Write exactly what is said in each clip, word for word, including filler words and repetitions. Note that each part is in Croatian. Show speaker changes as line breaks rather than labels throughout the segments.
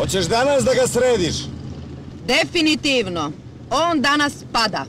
Hoćeš danas da ga središ?
Definitivno. On danas pada.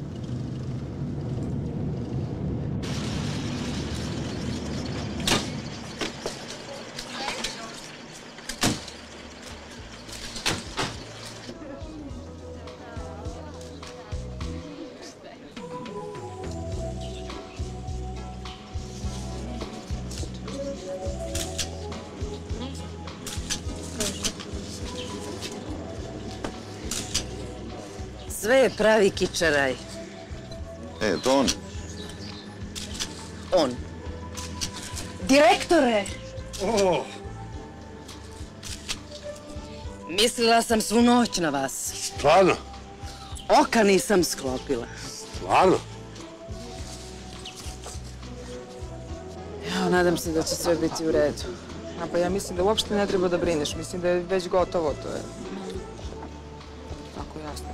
Sve je pravi kičaraj.
E, to on?
On. Direktore! Mislila sam svu noć na vas.
Stvarno?
Oka nisam sklopila.
Stvarno?
Ja, nadam se da će sve biti u redu. A pa ja mislim da uopšte ne treba da brineš. Mislim da je već gotovo, to je... tako jasno.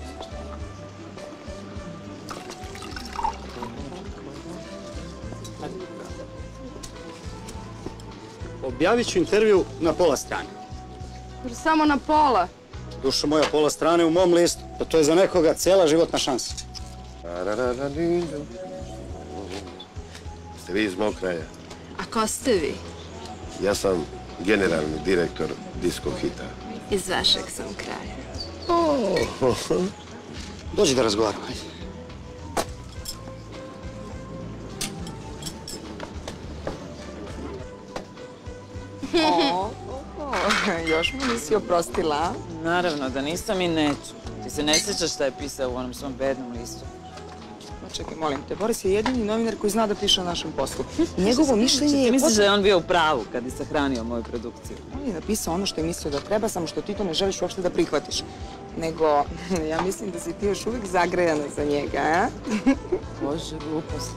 Objavit ću intervju na pola strane.
Samo na pola.
Dušo moja, pola strane u mom listu. Pa to je za nekoga cela životna šansa.
Ste vi iz mog kraja?
A ko ste vi?
Ja sam generalni direktor Disko Hita.
Iz vašeg sam kraja.
Dođi da razgovaramo, ajde.
Još mi nisi oprostila, a?
Naravno da nisam i neću. Ti se ne sjećaš šta je pisao u onom svom bednom listu?
Čekaj, molim te, Boris je jedini novinar koji zna da piše o našem poslu. Njegovo mišljenje je...
Ti misliš da je on bio u pravu kad je sahranio moju produkciju?
On je napisao ono što je mislio da treba, samo što ti to ne želiš uopšte da prihvatiš. Nego, ja mislim da si ti još uvijek zagrejana za njega, a?
Bože, glupost.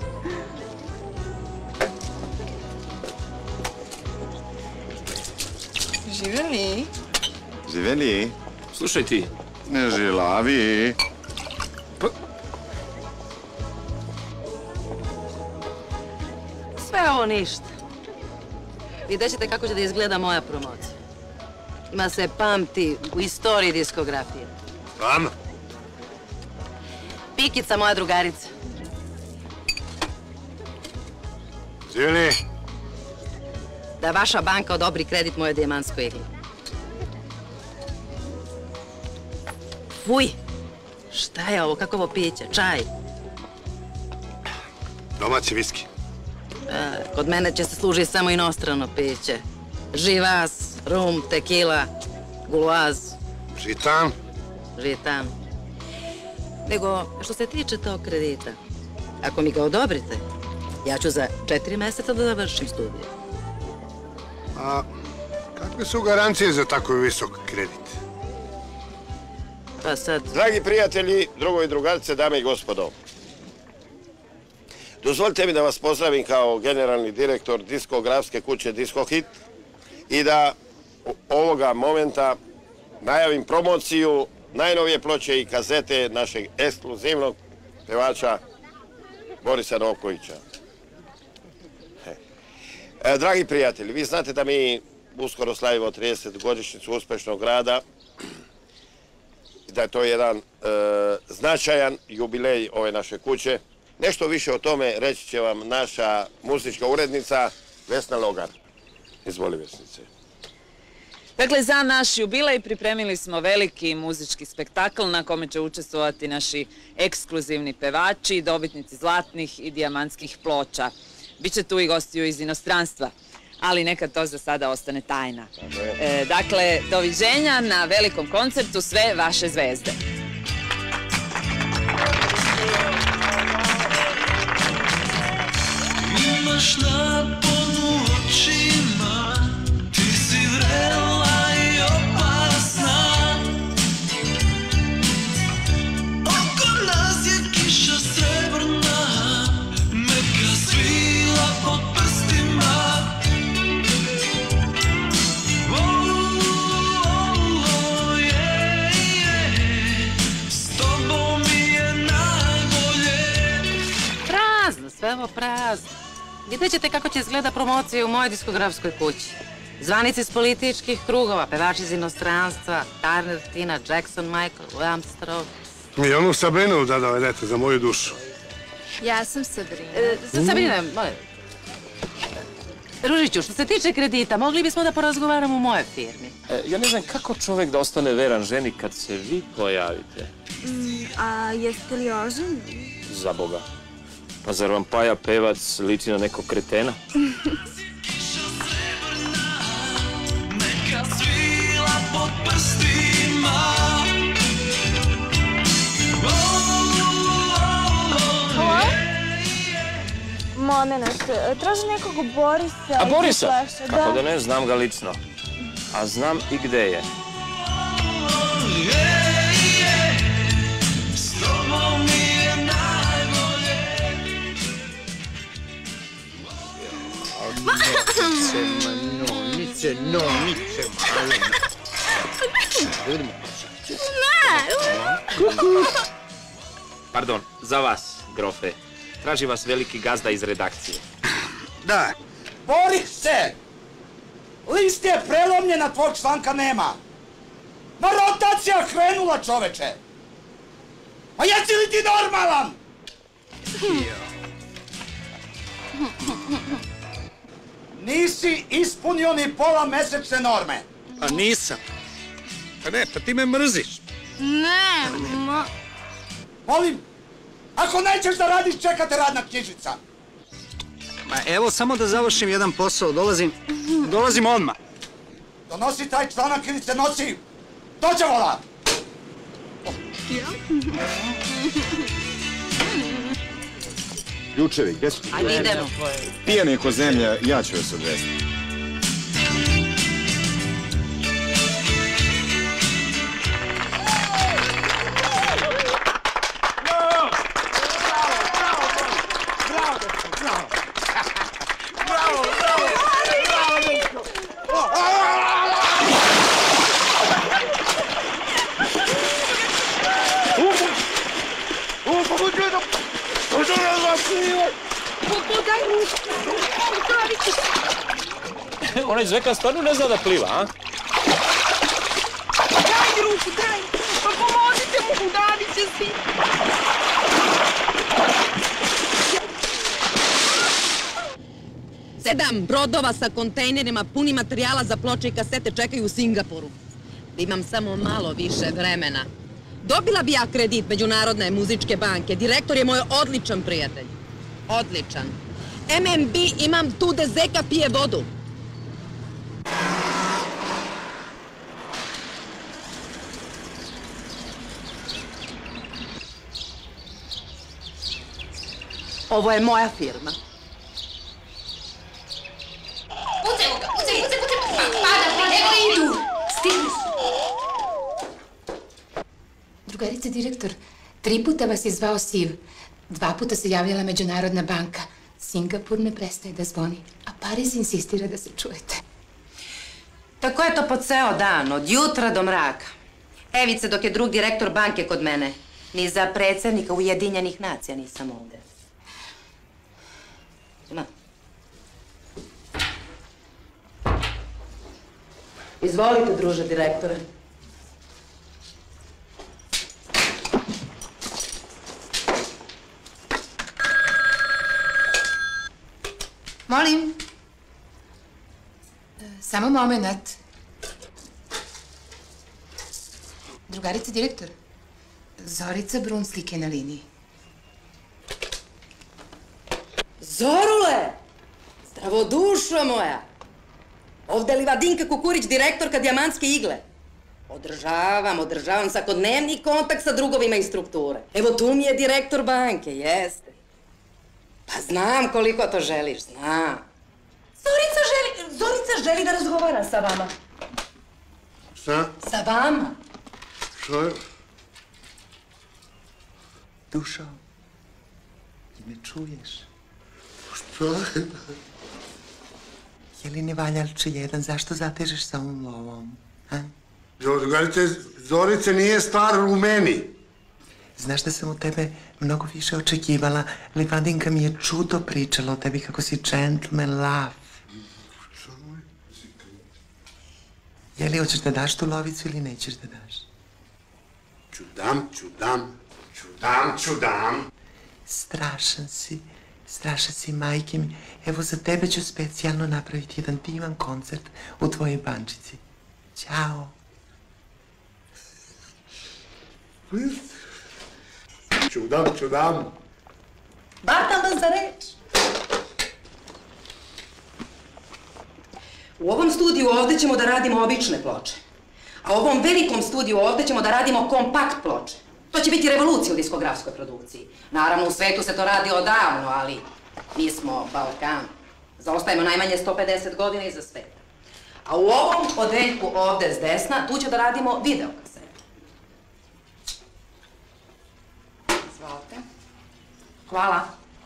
Živeli?
Živeli?
Slušaj ti.
Ne žilavi.
Sve ovo ništa. Vidjet ćete kako će da izgleda moja promocija. Ima se pamti u istoriji diskografije.
Stvarno?
Pikica, moja drugarica.
Živeli?
Da vaša banka odobri kredit moje dijamantskoj igli. Fuj! Šta je ovo? Kako ovo piće? Čaj?
Domaći viski.
Kod mene će se služiti samo inostrano piće. Živas, rum, tekila, gulaz.
Žitan?
Žitan. Nego, što se tiče tog kredita, ako mi ga odobrite, ja ću za četiri meseca da završim studije.
A kakve su garancije za tako visok kredit?
Pa sad...
Dragi prijatelji, drugovi i drugarice, dame i gospodo. Dozvolite mi da vas pozdravim kao generalni direktor diskografske kuće Disko Hit i da ovoga momenta najavim promociju najnovije ploče i kazete našeg ekskluzivnog pevača Borisa Novkovića. E, dragi prijatelji, vi znate da mi uskoro slavimo tridesetu godišnjicu uspešnog rada i da je to jedan e, značajan jubilej ove naše kuće. Nešto više o tome reći će vam naša muzička urednica Vesna Logar. Izvoli, Vesnice.
Dakle, za naš jubilej pripremili smo veliki muzički spektakl na kome će učestvovati naši ekskluzivni pevači, dobitnici zlatnih i dijamantskih ploča. Biće tu i gostiju iz inostranstva, ali neka to za sada ostane tajna. E, dakle, doviđenja na velikom koncertu sve vaše zvezde.
Imaš naponu očima, ti si vrela i opasna. Oko nas je kiša srebrna, neka svila pod prstima. S tobom mi je najbolje.
Prazno, sve ovo prazno. Vidjet ćete kako će izgleda promocija u mojoj diskografskoj kući. Zvanici iz političkih krugova, pevači iz inostranstva, Turner, Tina, Jackson, Michael, Louis Armstrong.
I onu Sabrinu da dovedete za moju dušu.
Ja sam Sabrina.
E, Sabrina, molim. Ružiću, što se tiče kredita, mogli bismo da porazgovaramo u moje firmi.
E, ja ne znam kako čovek da ostane veran ženi kad se vi pojavite.
Mm, a jeste li oženi?
Za Boga. Pa zar vam Paja pevac liči na nekog kretena?
Neka svila pod prstima.
Halo? Moment, traži nekog Borisa.
A Borisa?
Da.
Kako da ne, znam ga lično. A znam i gde je.
S tobom mi je najbolje.
Nice, no, nice, malo. Da vidimo.
Pardon, za vas, grofe. Traži vas veliki gazda iz redakcije.
Da.
Borise! List je prelomljena, tvog članka nema. Ma rotacija krenula, čoveče! Ma jesi li ti normalan? Nisi ispunio ni pola mesečne norme.
Pa nisam. Pa ne, pa ti me mrziš.
Ne, ma...
Molim, ako nećeš da radiš, čekate radna knjižica.
Ma evo, samo da završim jedan posao, dolazim, dolazim odmah.
Donosi taj članak ili se nosi dođavola.
Ključevi, gdje su?
Ajde, idemo.
Pijani ko zemlja, ja ću vas odvesti.
Onaj Zveka stvarno ne zna da pliva, a?
Daj ruku, daj! Pa pomozite mu, udavit će si!
Sedam brodova sa kontejnerima puni materijala za ploče i kasete čekaju u Singapuru. Imam samo malo više vremena. Dobila bi ja kredit Međunarodne muzičke banke. Direktor je moj odličan prijatelj. Odličan. M M B imam tu da Zeka pije vodu. Ovo je moja firma.
Pucaj ga, pucaj, pucaj, pucaj! Pada, evo idu! Stigli su! Drugarice, direktor, tri puta vas je zvao Siv. Dva puta se javljala Međunarodna banka. Singapur ne prestaje da zvoni, a Pariz insistira da se čujete.
Tako je to po ceo dan, od jutra do mraka. Evice, dok je drug direktor banke kod mene. Ni za predsjednika Ujedinjenih nacija nisam ovde. Ima. Izvolite, druže direktore.
Molim. Samo moment. Drugarica, direktor. Zorica Brunslik je na liniji.
Zorule! Zdravo dušo moja! Ovde li Vadinka Kukurić, direktorka Dijamantske igle? Održavam, održavam svakodnevni kontakt sa drugovima iz strukture. Evo tu mi je direktor banke, jeste. Pa znam koliko to želiš, znam. Zorica želi, Zorica želi da razgovara sa vama.
Šta?
Sa vama.
Što je?
Dušo, ti me čuješ?
Šta?
Je li ne valjalče jedan, zašto zatežeš sa ovom lovom?
Drugarice, Zorice nije stvar u meni.
Znaš da sam od tebe mnogo više očekivala. Livadinka mi je čudo pričala o tebi kako si gentleman love. Je li hoćeš da daš tu lovicu ili nećeš da daš?
Ću dam, ću dam, ću dam, ću dam.
Strašan si, strašan si, majke mi. Evo, za tebe ću specijalno napraviti jedan divan koncert u tvojoj bančici. Ćao.
Ću dam, ću dam.
Batam vas za reč. U ovom studiju ovde ćemo da radimo obične ploče. A u ovom velikom studiju ovde ćemo da radimo kompakt ploče. To će biti revolucija u diskografskoj produkciji. Naravno, u svetu se to radi odavno, ali mi smo Balkan. Zaostajemo najmanje sto pedeset godina iza sveta. A u ovom odeljku ovde s desna, tu će da radimo videokasete. Izvolite. Hvala.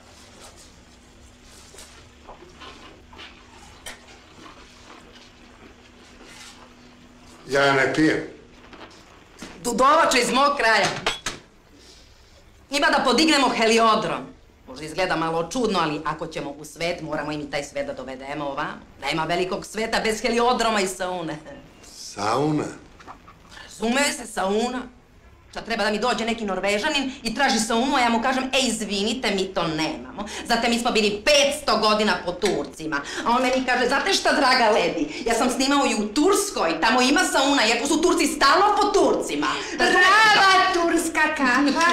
Ja ne pijem.
Dudovača iz mog kraja. Ima da podignemo heliodrom. Možda izgleda malo čudno, ali ako ćemo u svet, moramo i mi taj svet da dovedemo ovamo. Nema velikog sveta bez heliodroma i saune.
Sauna?
Razume se, sauna. Šta treba da mi dođe neki Norvežanin i traži saunu, a ja mu kažem, ej, izvinite, mi to nemamo. Znate, mi smo bili petsto godina po Turcima. A on meni kaže, znate šta, draga ledi, ja sam snimao i u Turskoj, tamo ima sauna, iako su Turci stalno po Turcima.
Prava turska kafa.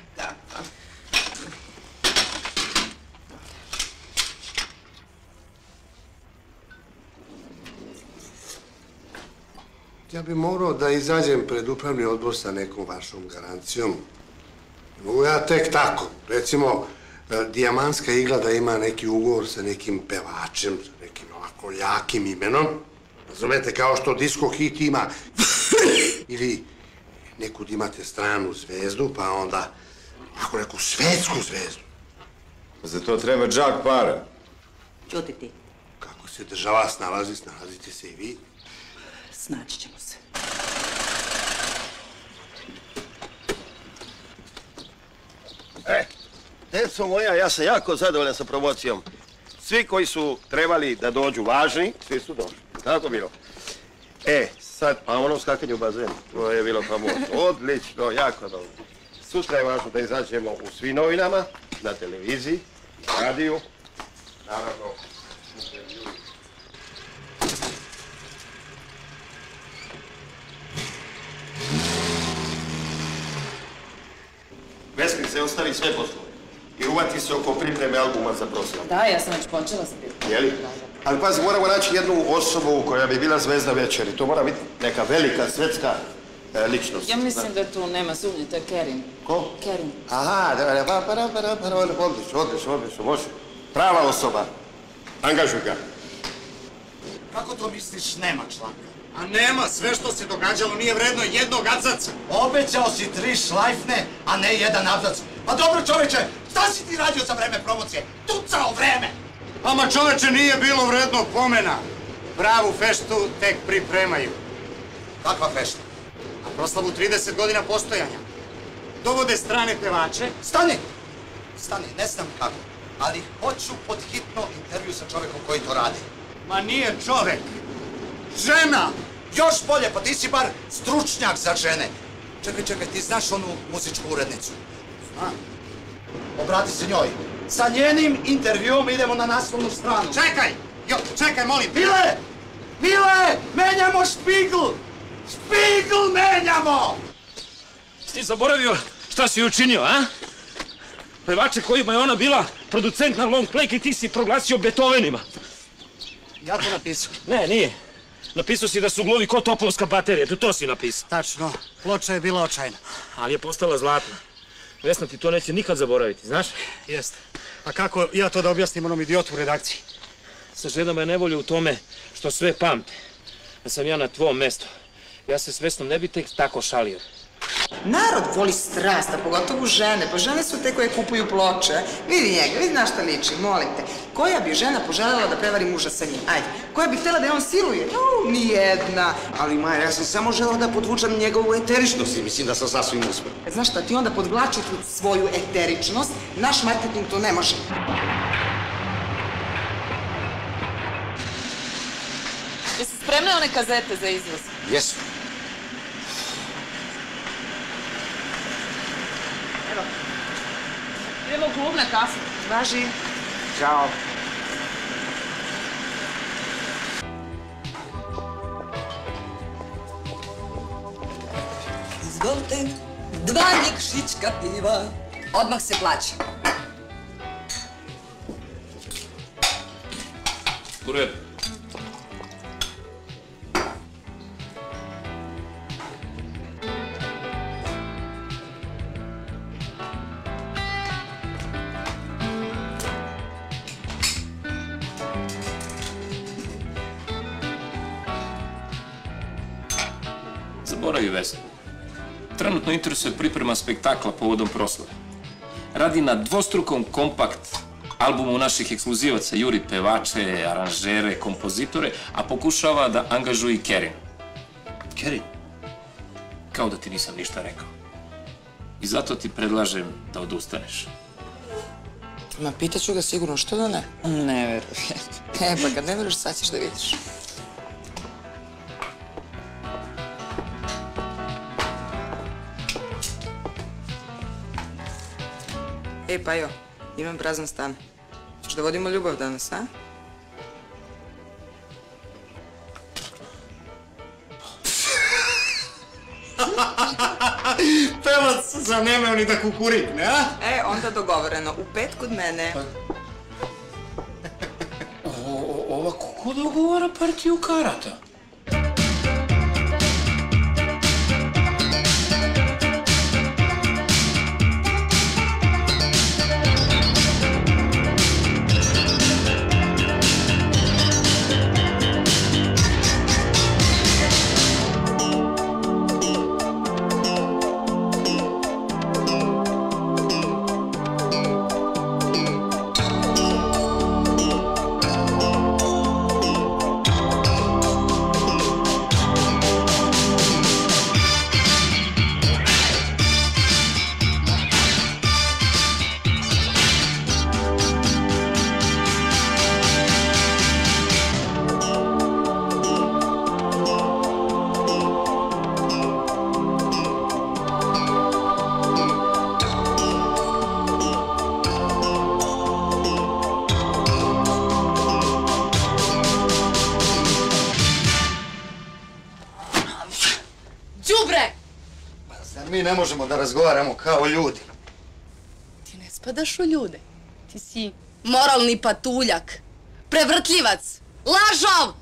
Ja bi morao da izađem pred upravni odbor sa nekom vašom garancijom. Mogu ja tek tako. Recimo, Dijamantska igla da ima neki ugovor sa nekim pevačem, sa nekim ovako jakim imenom. Razumete, kao što Disco Hit ima ili nekud imate stranu zvezdu, pa onda ako neku svetsku zvezdu.
Za to treba džak para.
Ćuti ti.
Kako se država snalazi, snalazite se i vi.
Snaći ćemo se.
E, deco moja, ja sam jako zadovoljan sa promocijom. Svi koji su trebali da dođu važni, svi su došli. Tako bilo. E, sad, a ono skakanje u bazen, to je bilo famozno. Odlično, jako dobro. Sutra je važno da izađemo u svim novinama, na televiziji, radiju, naravno, Vesnik se ostavi sve poslove i uvati se oko pripreme albuma za proslavu.
Da, ja sam već počela s tim.
Jeli? Ali pazi, moramo naći jednu osobu koja bi bila zvezda večeri. To mora biti neka velika svetska e, ličnost.
Ja mislim da tu nema sumnje, to je Kerin.
Ko?
Kerin.
Aha, da, da, pa, pa, pa, pa, pa, odlično, odlično, odlično, može. Prava osoba. Angažuj ga.
Kako to misliš nema članka? A nema, sve što se događalo nije vredno jednog abzaca. Obećao si tri šlajfne, a ne jedan abzac. Pa dobro čoveče, šta si ti radio za vreme promocije? Tucao vreme!
Ama čoveče, nije bilo vredno pomena. Pravu feštu tek pripremaju.
Kakva fešta?
A proslavu trideset godina postojanja. Dovode strane pevače.
Stani! Stani, ne znam kako, ali hoću pod hitno intervju sa čovekom koji to radi.
Ma nije čovek. Žena!
Još bolje, pa ti si bar stručnjak za žene. Čekaj, čekaj, ti znaš onu muzičku urednicu? Znam. Obrati se njoj. Sa njenim intervjuom idemo na naslovnu stranu.
Čekaj! Jo, čekaj, molim.
Mile! Mile! Menjamo špigl! Špigl menjamo!
Ti zaboravio šta si učinio, a? Pevače kojima je ona bila producent na long play i ti si proglasio Beethovenima.
Ja to napisao.
Ne, nije. Napisao si da su glovi ko topovska baterija, to, to si napisao.
Tačno, ploča je bila očajna.
Ali je postala zlatna. Vesna ti to neće nikad zaboraviti, znaš?
Jeste. A kako ja to da objasnim onom idiotu u redakciji?
Sa ženama je nevolja u tome što sve pamte. Da sam ja na tvom mestu. Ja se s Vesnom ne bi tek tako šalio.
Narod voli strast, a pogotovo žene. Pa žene su te koje kupuju ploče. Vidi njega, vidi na šta liči, molim te. Koja bi žena poželjela da prevari muža sa njim? Ajde. Koja bi htjela da je on siluje? No, nijedna. Ali Maja, ja sam samo želela da podvučam njegovu eteričnost i mislim da sam sasvim uspio. E, znaš šta, ti onda podvlači tu svoju eteričnost, naš marketing to ne može.
Jesi spreman spremne one kazete za izvoz?
Jesu.
Evo. Idemo u klub na kafu.
Važi.
Ćao.
Izvolite, dva nikšićka piva. Odmah se plaća.
U redu. Zaboravi Vesna. Trenutno interesuje priprema spektakla povodom proslave. Radi na dvostrukom kompakt albumu naših ekskluzivaca, juri pevače, aranžere, kompozitore, a pokušava da angažuje i Kerin. Kerin? Kao da ti nisam ništa rekao. I zato ti predlažem da odustaneš.
Ma pitaću ga sigurno, što da ne?
Ne verujem.
E, pa kad ne veruješ, sad ćeš da vidiš. Ej, Pajo, imam prazan stan. Češ da vodimo ljubav danas, a?
Pevac za nemeo ni da kukurikne, a?
E, onda dogovoreno. U pet kod mene.
Ova ko dogovara partiju karata?
Mi ne možemo da razgovaramo kao ljudi.
Ti ne spadaš u ljude. Ti si moralni patuljak, prevrtljivac, lažov!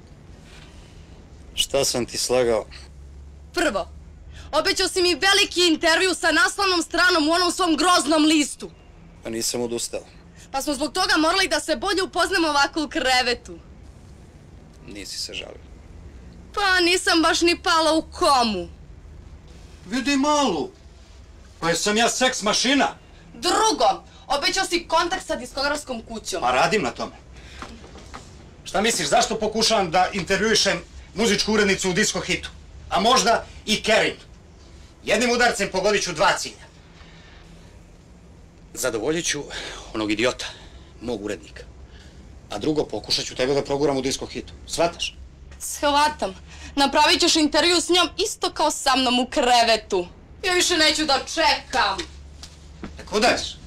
Šta sam ti slagao?
Prvo, obećao si mi veliki intervju sa naslovnom stranom u onom svom groznom listu.
Pa nisam odustao.
Pa smo zbog toga morali da se bolje upoznamo ovako u krevetu.
Nisi se žalio.
Pa nisam baš ni pala u komu.
Vidi malu. Pa jesam ja seks mašina?
Drugo, obećao si kontakt sa diskografskom kućom.
Pa radim na tome. Šta misliš, zašto pokušavam da intervjuišem muzičku urednicu u Disco Hitu? A možda i Kerin. Jednim udarcem pogodit ću dva cilja.
Zadovoljit ću onog idiota, mog urednika. A drugo, pokušat ću tebe da proguram u Disco Hitu. Shvataš?
Shvatam. Napravit ćeš intervju s njom isto kao sa mnom u krevetu. Ja više neću da čekam.
E, kuda ćeš?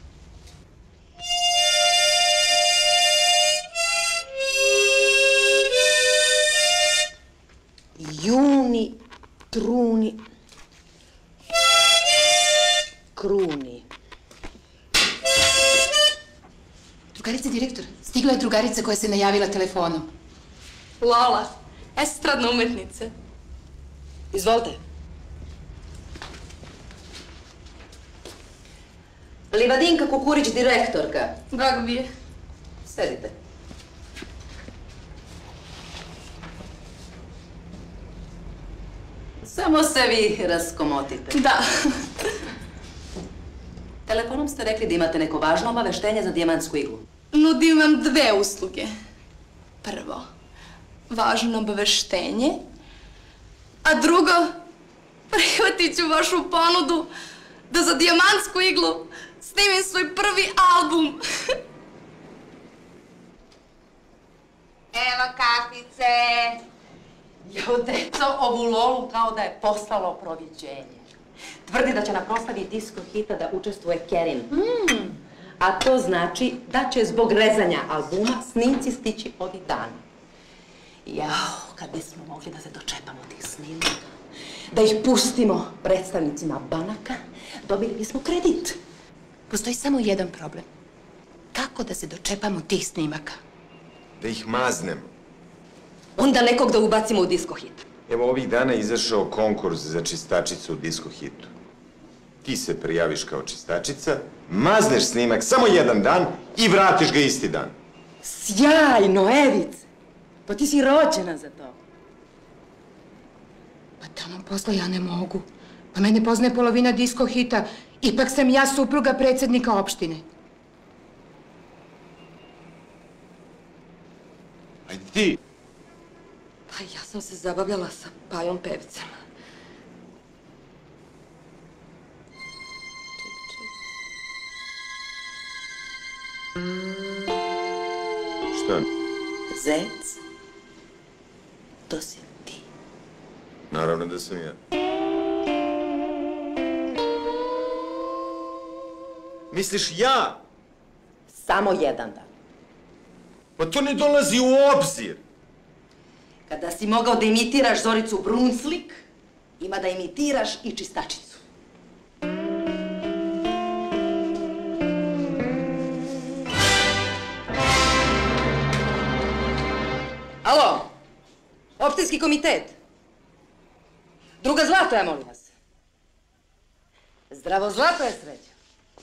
Juni, truni, kruni.
Drugarice direktor, stigla je drugarica koja se najavila telefonom.
Lola, estradna umetnica. Izvolite. Livadinka Kukurić, direktorka. Drago mi je. Sedite. Samo se vi raskomotite.
Da.
Telefonom ste rekli da imate neko važno obaveštenje za dijamantsku iglu.
Nudim vam dve usluge. Prvo, važno obaveštenje, a drugo, prihvatit ću vašu ponudu da za dijamantsku iglu snimim svoj prvi album.
Evo kafice.
Jo, deco, ovu Lolu kao da je poslalo proviđenje. Tvrdi da će na proslavi Disco Hita da učestvuje Kerin. Mm. A to znači da će zbog rezanja albuma snimci stići ovih dana. Jao, kad bismo mogli da se dočepamo tih snimaka, da ih pustimo predstavnicima banaka, dobili bismo kredit.
Postoji samo jedan problem. Kako da se dočepamo tih snimaka?
Da ih maznemo.
Onda nekog da ubacimo u Disco Hit.
Evo, ovih dana je izašao konkurs za čistačicu u Disco Hitu. Ti se prijaviš kao čistačica, mazneš snimak samo jedan dan i vratiš ga isti dan.
Sjajno, Evice! Pa ti si rođena za to.
Pa tamo posla ja ne mogu. Pa mene poznaje polovina Disco Hita. Ipak sam ja supruga predsjednika opštine.
Ajde ti!
Pa ja sam se zabavljala sa Pajom Pevcem.
Šta?
Zec, to si ti.
Naravno da sam ja. Misliš ja?
Samo jedan dan.
Pa to ne dolazi u obzir.
Kada si mogao da imitiraš Zoricu Brunslik, ima da imitiraš i čistačicu. Alo, opštinski komitet. Druga Zlatoja, molim vas. Zdravo, Zlatoja, sreća.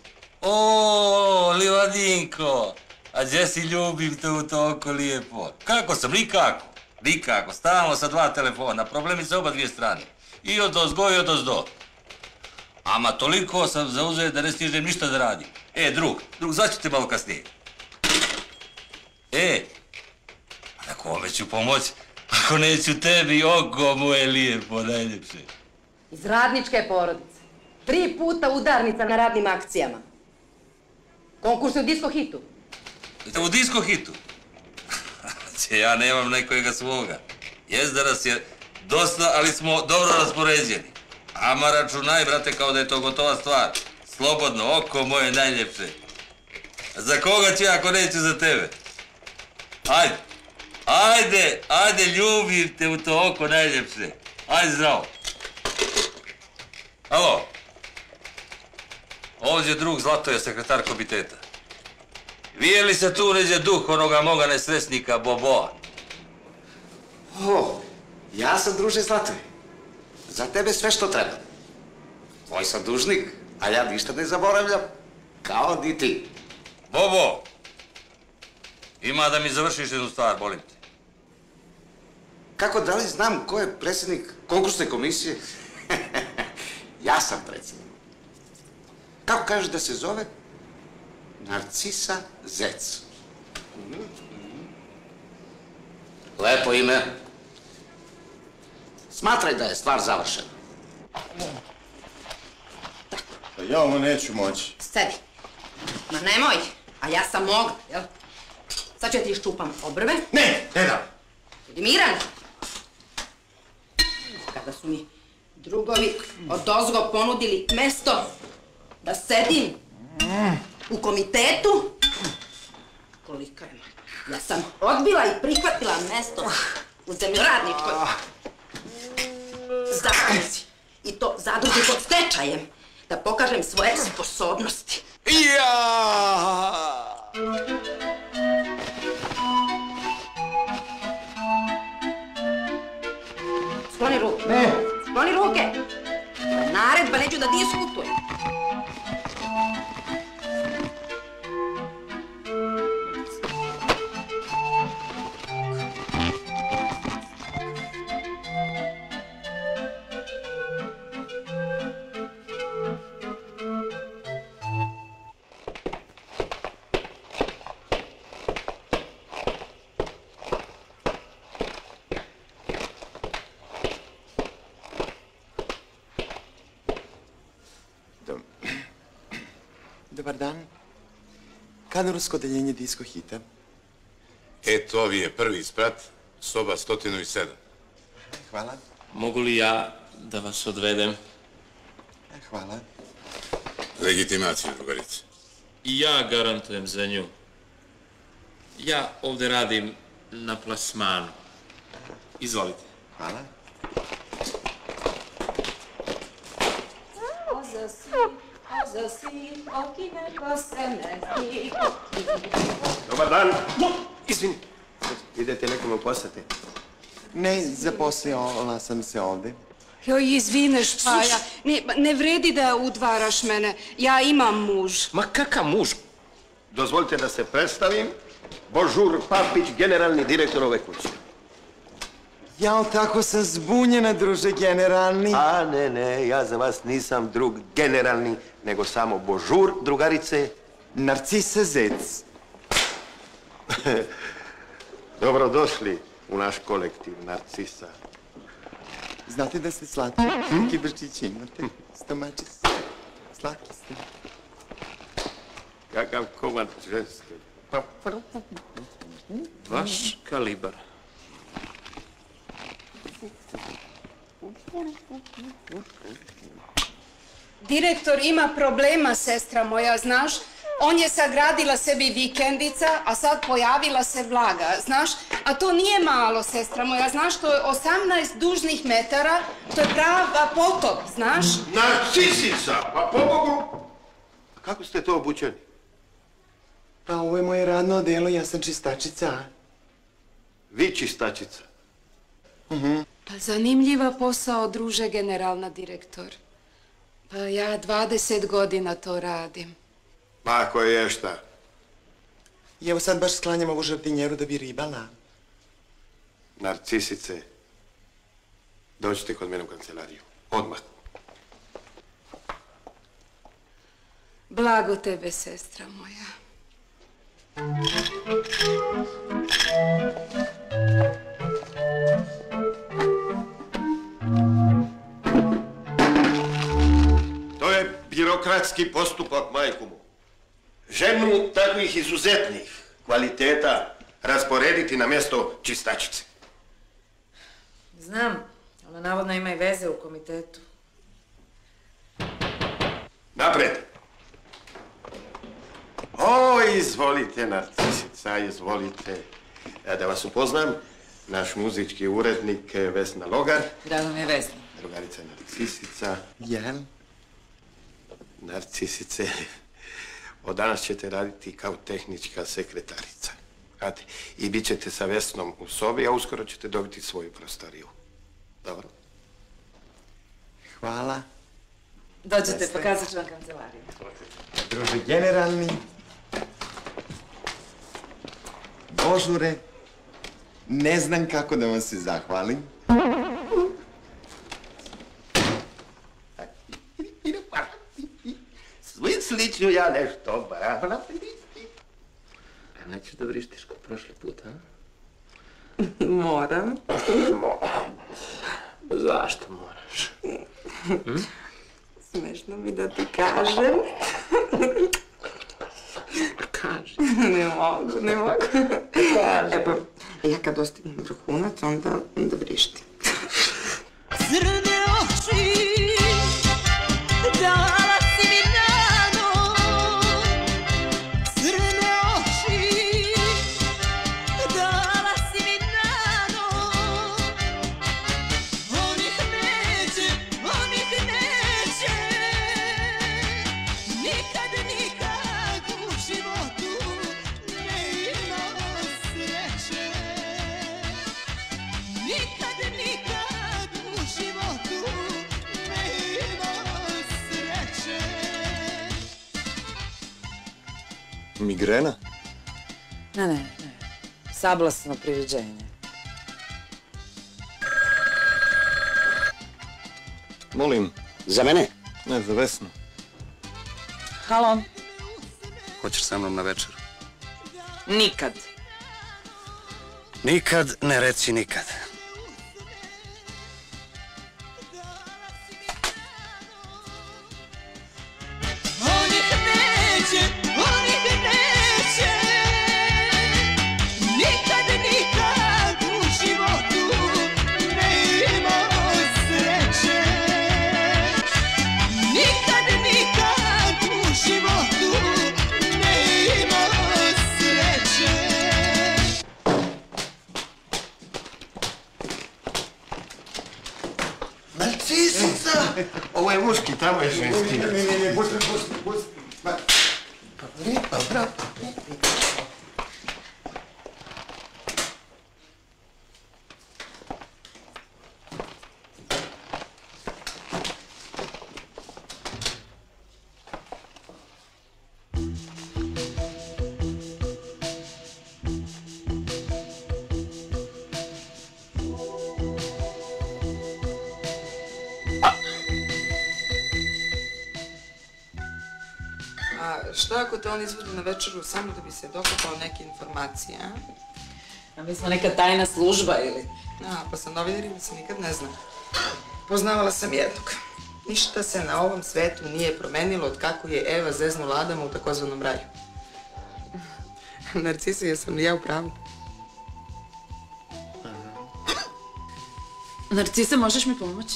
O, Livadinko, a gdje si, ljubim te u toliko lijepo? Kako sam? Nikako. Nikako. Stalno sa dva telefona. Problemi sa oba dvije strane. I od ozgo i od ozdo. Ama toliko sam zauzeo da ne stižem ništa da radim. E, drug, drug, zvaću te malo kasnije. E, a na kome ću pomoći? Ako neću tebi, oko moje lijepo, najljepše.
Iz radničke porodice. Tri puta udarnica na radnim akcijama. Konkurs je u Disco Hitu.
U Disco Hitu? Ja nemam nekojega svoga. Jest da nas je dosta, ali smo dobro raspoređeni. Ama računaj, brate, kao da je to gotova stvar. Slobodno, oko moje najljepše. Za koga ću ja ako neću za tebe? Ajde, ajde, ajde, ljubim te u to oko najljepše. Ajde, zdravo. Alo. Ovdje drug Zlatoje, sekretar komiteta. Vije li se tu neđe duh onoga moga nesresnika Boboa?
O, ja sam druže Zlatoje. Za tebe sve što treba. Tvoj sam dužnik, a ja ništa ne zaboravljam. Kao ni ti.
Bobo! Ima da mi završiš jednu stvar, molim te.
Kako da li znam ko je predsjednik konkursne komisije? Ja sam predsjednik. Kako kažeš da se zove? Narcisa Zec. Lepo ime. Smatraj da je stvar završena.
Pa ja ovo neću moći.
Sedi. Ma nemoj, a ja sam mogla, jel? Sad ću ja ti iščupam obrve.
Ne, ne da.
Budi miran. Kada su mi drugovi od ozgo ponudili mesto da sedim u komitetu, kolika je moja. Ja sam odbila i prihvatila mesto u zemljoradničkoj zajednici. I to zadruži pod stečajem, da pokažem svoje sposobnosti.
Ja!
Skloni ruke. Ne. Skloni ruke. Naredba, neću da diskutujem.
Dobar dan. Kadrovsko odeljenje Disco Hita.
E, to vi je prvi sprat, soba sto sedam.
Hvala.
Mogu li ja da vas odvedem?
Hvala.
Legitimaciju, drugarice.
I ja garantujem za nju. Ja ovde radim na plasmanu. Izvolite.
Hvala.
Dobar dan. Izvini. Idete nekome u posete?
Ne, zaposlila sam se ovde.
Joj, izvineš, Paja. Ne, ne vredi da udvaraš mene. Ja imam muž.
Ma kakav muž? Dozvolite da se predstavim. Božur Papić, generalni direktor ove kuće.
Jao, tako sam zbunjena, druže generalni.
A, ne, ne, ja za vas nisam drug generalni, nego samo Božur, drugarice.
Narcisa Zec.
Dobrodošli u naš kolektiv Narcisa.
Znate da ste slatki? Kibrčići imate, stomači ste. Slatki ste.
Kakav komad ženske.
Vaš kalibar.
Direktor ima problema, sestra moja, znaš? On je sagradila sebi vikendica, a sad pojavila se vlaga, znaš? A to nije malo, sestra moja, znaš? To je osamnaest dužnih metara, to je prava potop, znaš?
Narcisica! Pa pobogu! Kako ste to obučeni?
Pa ovo je moje radno odelo, ja sam čistačica.
Vi čistačica?
Pa zanimljiva posao, druže generalna direktor. Pa ja dvadeset godina to radim.
Ma ako je šta?
I evo sad baš sklanjam ovu žardinjeru da bi ribala.
Narcisice, dođite kod mene u kancelariju. Odmah.
Blago tebe, sestra moja.
To je birokratski postupak, majku mu. Ženu takvih izuzetnih kvaliteta rasporediti na mjesto čistačice.
Znam, ona navodno ima i veze u komitetu.
Napred! O, izvolite, Narcisica, izvolite. Da vas upoznam, naš muzički urednik Vesna Logar.
Drago mi je Vesna.
Drugarica Narcisica.
Jel?
Narcisice, od danas ćete raditi kao tehnička sekretarica. Znate, i bit ćete sa Vesnom u sobi, a uskoro ćete dobiti svoju prostoriju. Dobro?
Hvala.
Dođete, pokazat ću vam kancelariju.
Druže generalni. Božure, ne znam kako da vam se zahvalim.
Svi slično ja nešto, bravo. A nećeš da vrištiš kod prošli put, a?
Moram.
Zašto moraš? Hm?
Smešno mi da ti kažem.
Kaži.
Ne mogu, ne mogu.
Kaži.
E pa, ja kad dostignem vrhunac, onda, onda vrištim.
Crne oči, dala si mi nano. Crne oči, dala si mi nano. Onih neće, onih neće. Nikad, nikad u životu ne imao sreće. Nikad, nikad u životu ne imao sreće.
Migrena?
Ne, ne, ne. Sablasno priviđenje.
Molim.
Za mene?
Ne, za Vesnu.
Halo?
Hoćeš sa mnom na večer?
Nikad.
Nikad ne reci nikad.
Onih neće, onih neće. Nikad, nikad u životu ne
Ovo je muški, tamo je ženski.
Ne, ne, ne, ne, pusti, pusti, pusti. Ma, pa lijepa, bravo.
A šta ako te on izvodi na večeru samo da bi se dokopao neke informacije, a?
A mi smo neka tajna služba ili?
A, pa sa novinarima se nikad ne zna. Poznavala sam jednog. Ništa se na ovom svetu nije promenilo od kako je Eva zeznula Adama u takozvanom raju. Narcisa, jesam li ja u pravu?
Narcisa, možeš mi pomoći?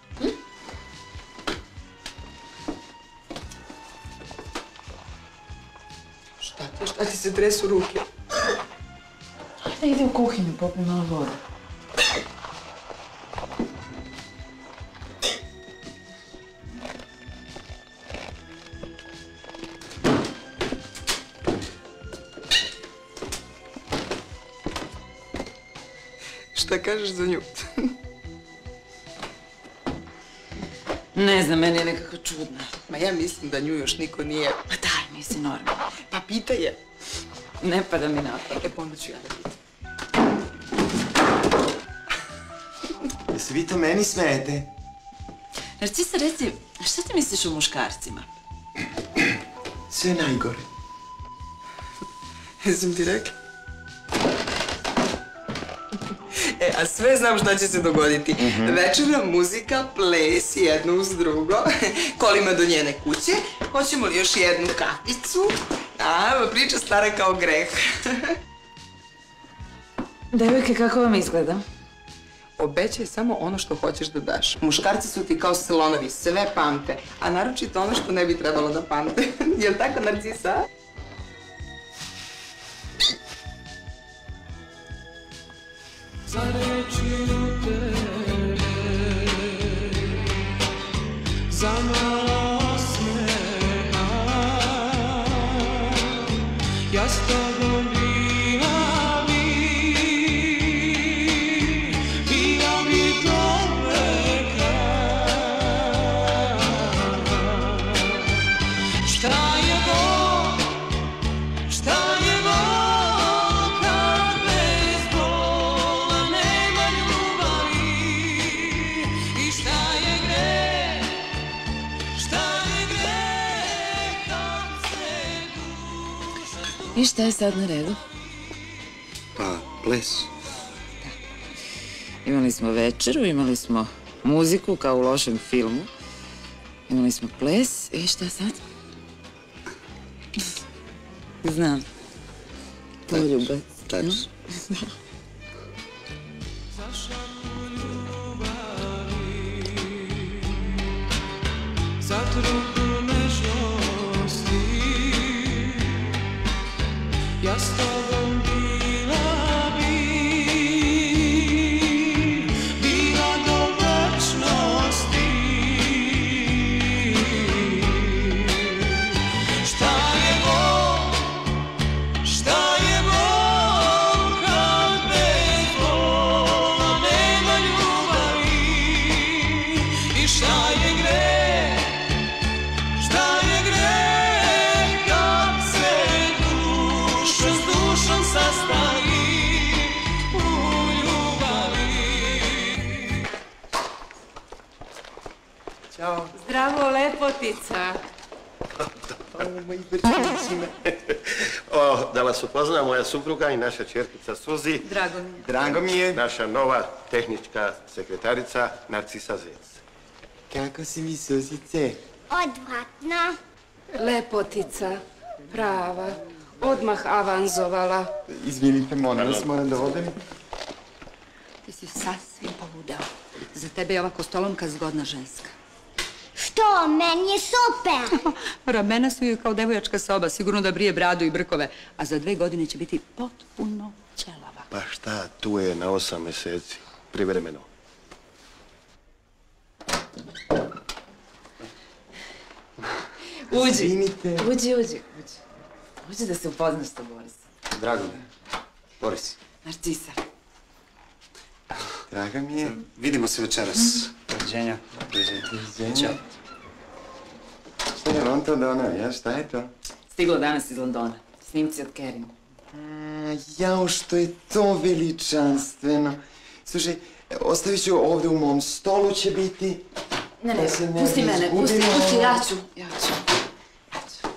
Šta ti, šta ti se tresu ruke?
Ajde, ide u kuhinju, popij malo vode.
Šta kažeš za nju?
Ne znam, meni je nekako čudna.
Ma ja mislim da nju još niko nije...
Pa daj, nisi normalna.
Pa pitaj je.
Ne pada mi napad.
E, pa onda ću ja da pitam.
Jesi vi to meni smete?
Narcisa, reci, šta ti misliš o muškarcima?
Sve najgore.
Jesam ti rekla? E, a sve znam šta će se dogoditi. Večera, muzika, ples, jedno uz drugo, kolima do njene kuće. Hoćemo li još jednu kaficu? A, priča stara kao greh.
Devojke, kako vam izgleda?
Obećaj samo ono što hoćeš da daš. Muškarci su ti kao slonovi, sve pamte, a naročito ono što ne bi trebalo da pamte. Jel tako, Narcisa?
Za rečju tebe, za malo smeha, ja s tobom bila bi, bila bi do veka. Šta je Bog, šta je Bog, kad bez bola nema ljubavi? I šta je greh, šta je greh, kad se duša zduša?
I šta je sad na redu?
Pa, ples.
Imali smo večeru, imali smo muziku kao u lošem filmu. Imali smo ples i šta sad? Znam. Poljubac.
Tačno.
Za šaku ljubavi, za trupu nežnosti, ja s tobom bila bi, bila do večnosti. Šta je Bog, šta je Bog, kad bez bola nema ljubavi? I šta je greh, šta je greh, kad se duša s dušom sastavi u ljubavi?
Ćao.
Zdravo, lepotica.
O, moji vrčinici me. O, da vas upozna moja supruga i naša čerkica Suzi.
Drago mi je.
Drago mi je.
Naša nova tehnička sekretarica Narcisa Zec.
Kako si mi, Suzice?
Odvratno.
Lepotica, prava, odmah avanzovala.
Izvinite, molim vas, moram da odem.
Ti si sasvim poludeo. Za tebe je ova kostolomka zgodna ženska.
Što? Meni je super.
Ramena su joj kao devojačka soba, sigurno da brije bradu i brkove, a za dve godine će biti potpuno ćelava.
Pa šta, tu je na osam meseci, privremeno.
Uđi.
Izvinite.
Uđi, uđi, uđi. Uđi da se upoznaš sa Borisom.
Drago mi je. Boris.
Narcisa.
Draga mi je.
Vidimo se večeras. Doviđenja.
Doviđenja. Šta je on to donao, ja? Šta je to?
Stiglo danas iz Londona. Snimci od Kerina.
Jao, što je to veličanstveno. Slušaj, ostavit ću ovdje u mom stolu će biti.
Ne, ne,
da se
pusti mene, pusti,
izgubimo.
pusti, ja ću, ja ću. Ja ću.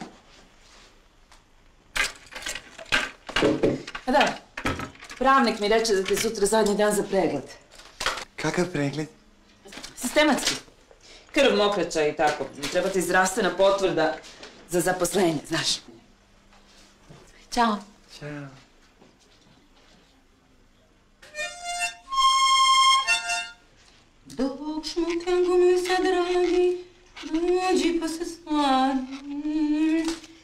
A da, pravnik mi reče da ti je sutra zadnji dan za pregled.
Kakav pregled?
Sistematski. Krv, mokraća i tako. Treba ti zdravstvena potvrda za zaposlenje, znaš. Ćao.
Ćao.
Dok šmutenko moj se dragi, dođi pa se stvari.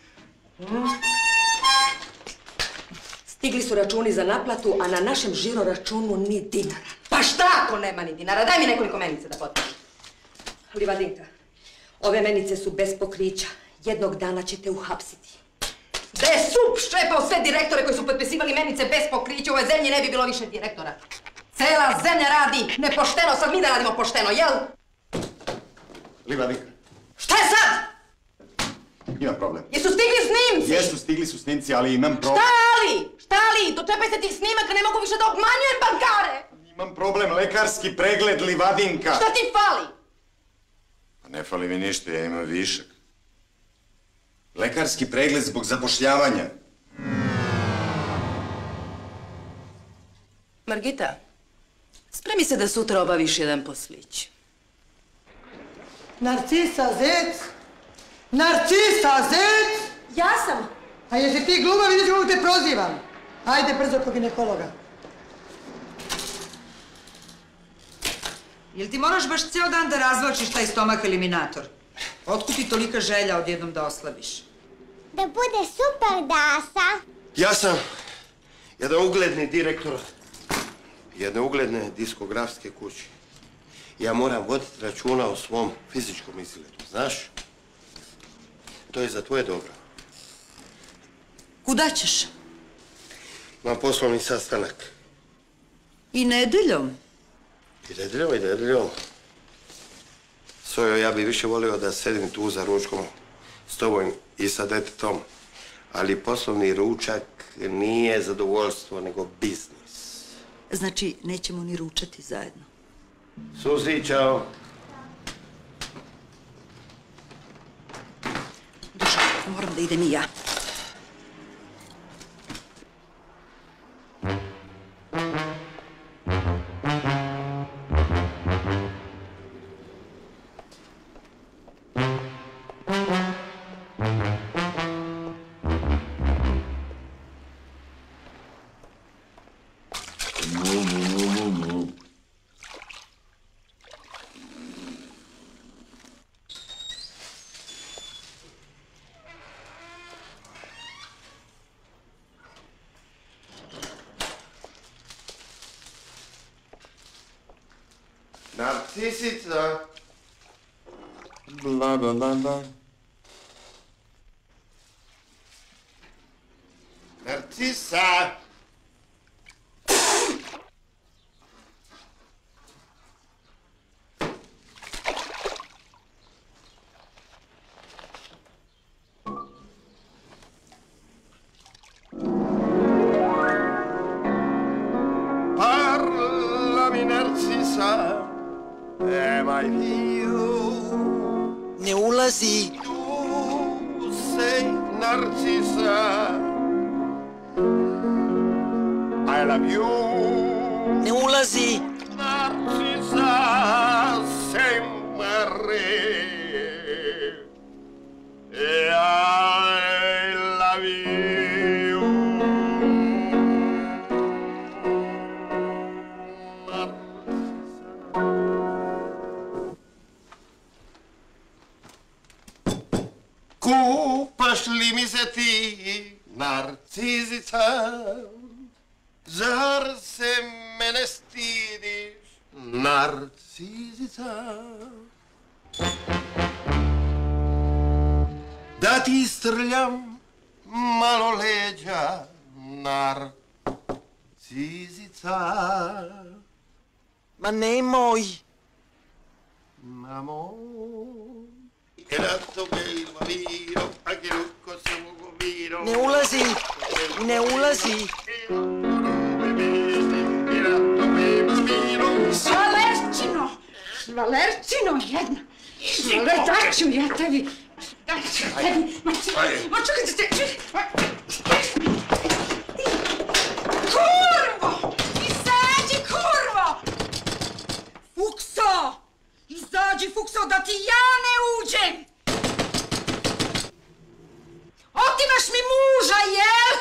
Stigli su računi za naplatu, a na našem žiro računu ni dinara. Pa šta ako nema ni dinara? Daj mi nekoliko menica da potpišem. Livadinka, ove menice su bez pokrića. Jednog dana ćete uhapsiti. Da je sup ščepao sve direktore koji su potpisivali menice bez pokrića, u ovoj zemlji ne bi bilo više direktora. Cela zemlja radi nepošteno, sad mi da radimo pošteno, jel?
Livadinka,
Šta je sad?
imam problem.
Jesu stigli snimci?
Jesu, stigli su snimci, ali imam problem.
Šta li? Šta li? Dočepaj se tih snimaka, ne mogu više da obmanjujem bankare!
Imam problem, lekarski pregled, Livadinka.
Šta ti fali?
Pa ne fali mi ništa, ja imam višak. Lekarski pregled zbog zapošljavanja.
Margita, spremi se da sutra obaviš jedan poslić.
Narcisa Zec? Narcisa Zec?
Ja sam.
A jesi ti glupa, vidiš kako te prozivam. Ajde brzo kod ginekologa. Jel ti moraš baš ceo dan da razvlačiš taj stomak eliminator? Otkud ti tolika želja odjednom da oslabiš?
Da bude super, Dasa.
Ja sam jedan ugledni direktor jedne ugledne diskografske kuće. Ja moram voditi računa o svom fizičkom izgledu, znaš? To je za tvoje dobro.
Kuda ćeš?
Imam poslovni sastanak.
I nedeljom?
I nedeljom, i nedeljom. Sojo, ja bi više volio da sedim tu za ručkom s tobom i sa detetom, ali poslovni ručak nije zadovoljstvo, nego biznis.
Znači, nećemo ni ručati zajedno.
Suzi, čao.
Duša, moram da idem i ja.
Narcisica.
Bla, bla, bla, bla.
Narcisa. Parlami, Narcisa. Am I you?
Ne ulazi.
Tu sei Narcisa. I love you.
Ne ulazi.
Narcisa sempre. I love you. Kupaš li mi se ti, Narcizica? Zar se mene stidiš, Narcizica?
da ti istrljam malo leđa, narcizica.
Ma nemoj!
Mamo, erato che il bambino, anche Lucco siamo bambino.
Ne ulazi, ne ulazi.
Švalerčino! Švalerčino jedna! Švaler, daću ja tebi! Daću tebi! Ma čekaj, ma čekaj da te... Kurvo! Izađi, kurvo! Fukso! Izađi, Fukso, da ti ja ne uđem! Otimaš mi muža, jel?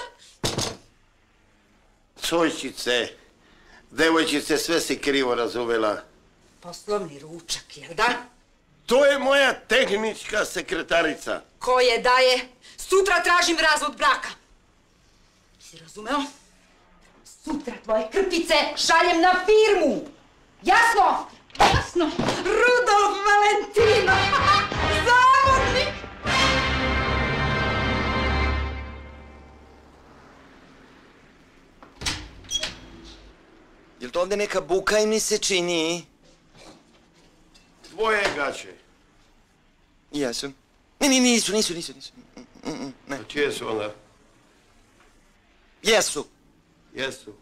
Cojčice, devojčice, sve si krivo razumela.
Poslovni ručak, jel da?
To je moja tehnička sekretarica.
Ko je daje? Sutra tražim razvod braka. Si razumeo? Sutra tvoje krpice šaljem na firmu. Jasno? Jasno. Rudolf Valentino. Zavodnik.
Jel to ovde neka buka i mi se čini?
Tvoje gaće.
Jesu. Ne, ne, nisu, nisu, nisu, nisu. Mm, mm, ne.
A čije su onda?
Jesu.
Jesu.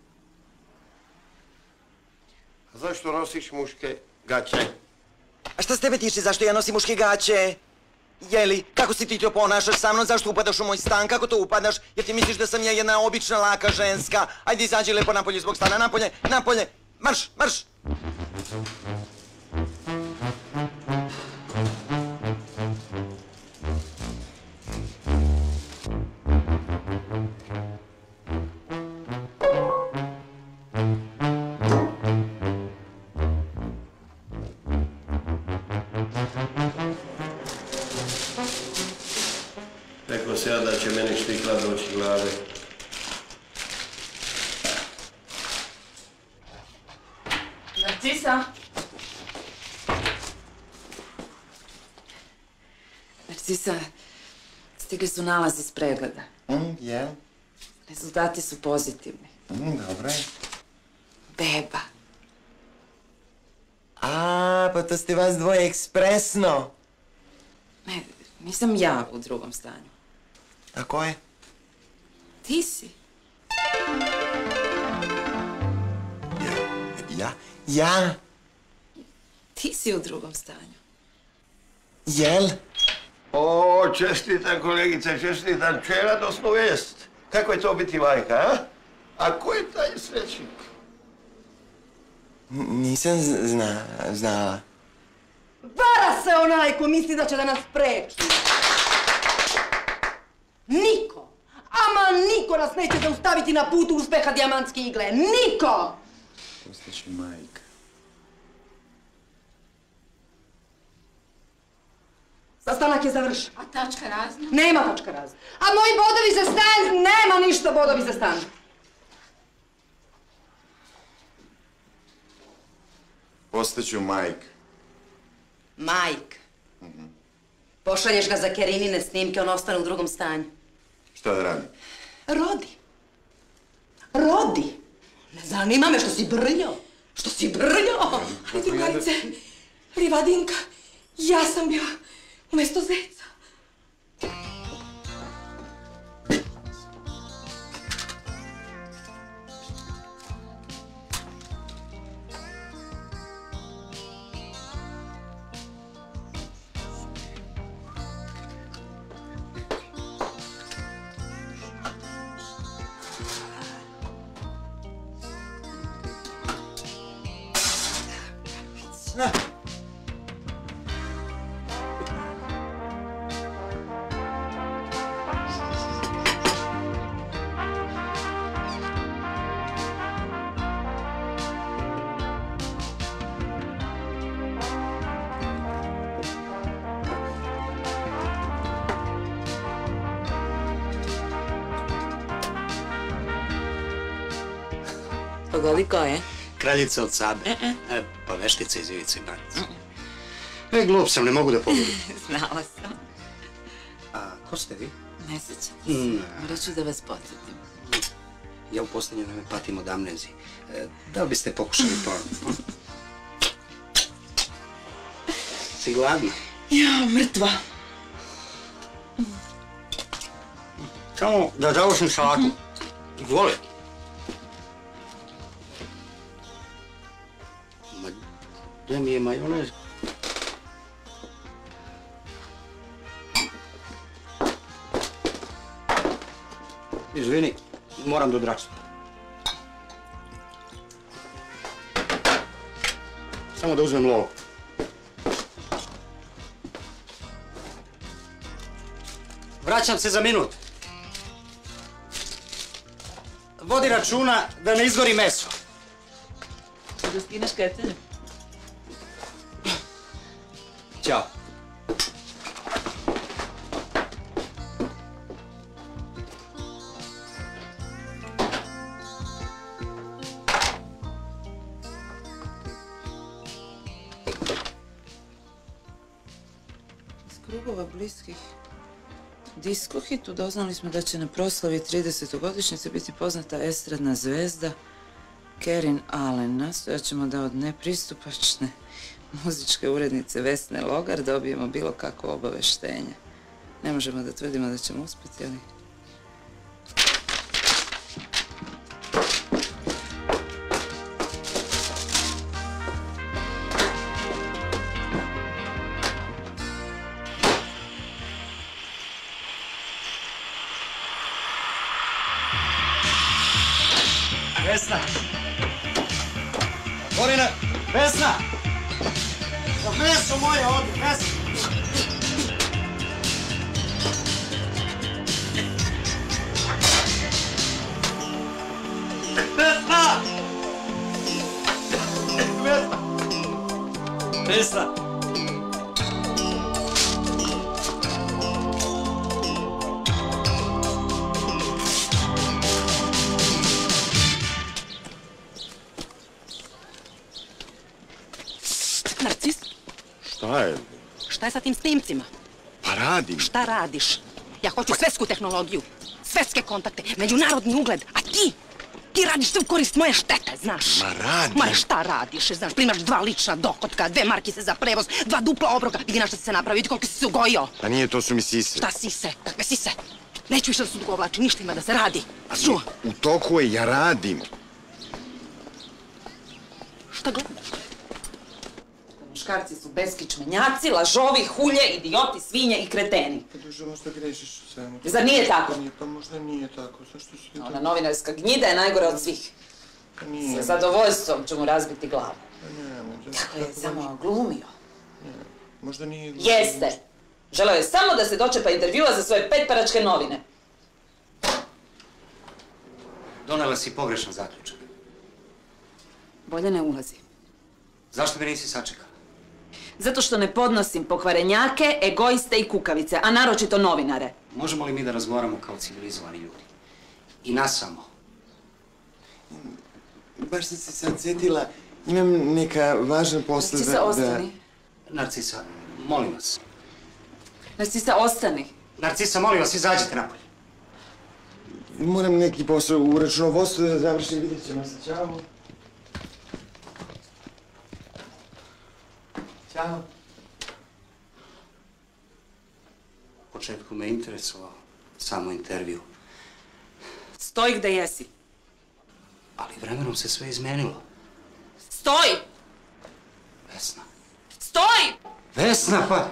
A zašto nosiš muške gaće?
A šta s tebe tiče zašto ja nosim muške gaće? Jeli, kako si ti to ponašaš sa mnom, zašto upadaš u moj stan, kako to upadaš? Jer ti misliš da sam ja jedna obična laka ženska? Ajde izađi lepo napolje zbog stana, napolje, napolje, marš, marš!
Rekao se ja da će meni štikla doći glave.
Narcisa? Narcisa, stigli su nalazi s pregleda.
Mm, jel?
Rezultati su pozitivni.
Mm, dobro je.
Beba.
A, pa to ste vas dvoje ekspresno.
Ne, nisam ja u drugom stanju.
A ko je?
Ti si.
Ja? Ja?
Ti si u drugom stanju.
Jel?
O, čestitam kolegice, čestitam, čujem radosnu vijest. Kako je to biti majka, a? A ko je taj srećnik?
Nisam zna, znala.
Vara se onaj ko misli da će da nas preči. Niko, ama niko nas neće zaustaviti na putu uspeha dijamantske igle. Niko!
Postaću majka.
Sastanak je završen.
A tačka razna?
Nema tačka razna. A moji bodovi za stan? Nema ništa bodovi za stan.
Postaću majka.
Majk. Pošalješ ga za Kerinine snimke, on ostane u drugom stanju.
Šta da radim?
Rodi. Rodi. Ne zanima me što si brljao. Što si brljao.
Ali drugarice, Livadinka, ja sam bila umjesto zeca.
Pogodi ko je?
Kraljica od Sabe. E, pa veštica iz Ivice i Banice. E, glup sam, ne mogu da pogodim.
Znala sam.
A
Ko ste vi?
Ne sjećam se.
Ne.
Morat ću da vas podsjetim.
Ja u posljednje vreme patim od amnezije. E, Da li biste pokušali to? Si gladna?
Ja, mrtva.
Samo da završim salatu. Izvoli. Ma, gdje mi je majonez? Izvini, moram do dračstva. Samo da uzmem lovu. Vraćam se za minut. Vodi računa da ne izgori meso.
Da skineš kecelje?
Ćao.
Iz krugova bliskih diskohitu doznali smo da će na proslavi tridesetogodišnjice biti poznata estradna zvezda Kerin Allen. Nastojat ćemo da od nepristupačne muzičke urednice Vesne Logar dobijemo bilo kakvo obaveštenje. Ne možemo da tvrdimo da ćemo uspjeti, ali...
Vesna! Gorina! Vesna! Meso moje ovdje, Vesna! Vesna! Vesna! Vesna!
Narcis,
Šta je?
šta je sa tim snimcima?
Pa radim.
Šta radiš? Ja hoću svetsku tehnologiju, svetske kontakte, međunarodni ugled, a ti? Ti radiš sve u korist moje štete, znaš?
Ma radim.
Ma šta radiš, znaš? Primaš dva lična dohotka, dve markice za prevoz, dva dupla obroka. Vidi na šta si se napravio, vidi koliko si se ugojio.
Pa nije, to su mi sise.
Šta sise? Kakve sise? Neću više da se dugovlači, ništa ima da se radi. Čuo?
U toku je, ja radim.
Šta gledaš?
Muškarci su beskičmenjaci, lažovi, hulje, idioti, svinje i kreteni.
Pa duže, možda grešiš u svemu.
Zar nije tako?
Nije, pa možda nije tako. Zašto si ti
Ona
tako?
novinarska gnjida je najgore od svih.
Pa nije.
Sa zadovoljstvom ću mu razbiti glavu.
Pa nema.
Dakle, je samo glumio.
Možda nije...
Jeste. Želeo je samo da se dočepa intervjua za svoje petparačke novine.
Donela si pogrešan zaključak.
Bolje ne ulazi.
Zašto me nisi sačekala?
Zato što ne podnosim pokvarenjake, egoiste i kukavice, a naročito novinare.
Možemo li mi da razgovaramo kao civilizovani ljudi? I nas samo.
Baš sam se sad sjetila, imam neka važna posla da...
Narcisa, ostani.
Narcisa, molim vas.
Narcisa, ostani.
Narcisa, molim vas, izađite napolje.
Moram neki posao u računovodstvu da završim, vidjet ćemo se. Ćao. Ćao.
U početku me interesovao samo intervju.
Stoj gde jesi.
Ali vremenom se sve izmenilo.
Stoj!
Vesna.
Stoj!
Vesna, pa...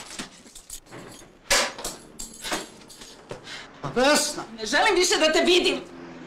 Vesna!
Ne želim više da te vidim.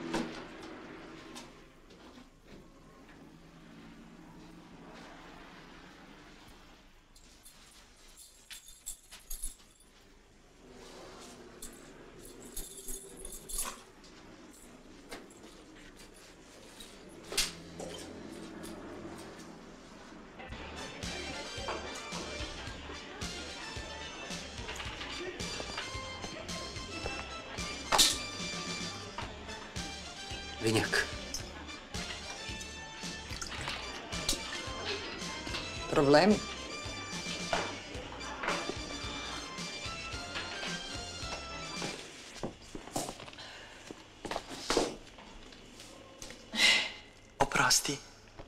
Vinjak.
Problemi?
Oprosti.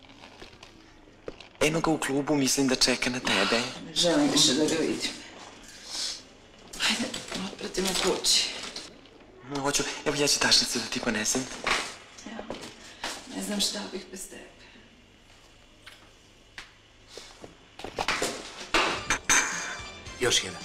Eno ga u klubu, mislim da čeka na tebe.
Ne želim više da ga vidim. Hajde, otpratimo kući.
Hoću, evo ja ću tašnicu da ti ponesem.
Ne znam šta bih bez tebe.
Još jedan.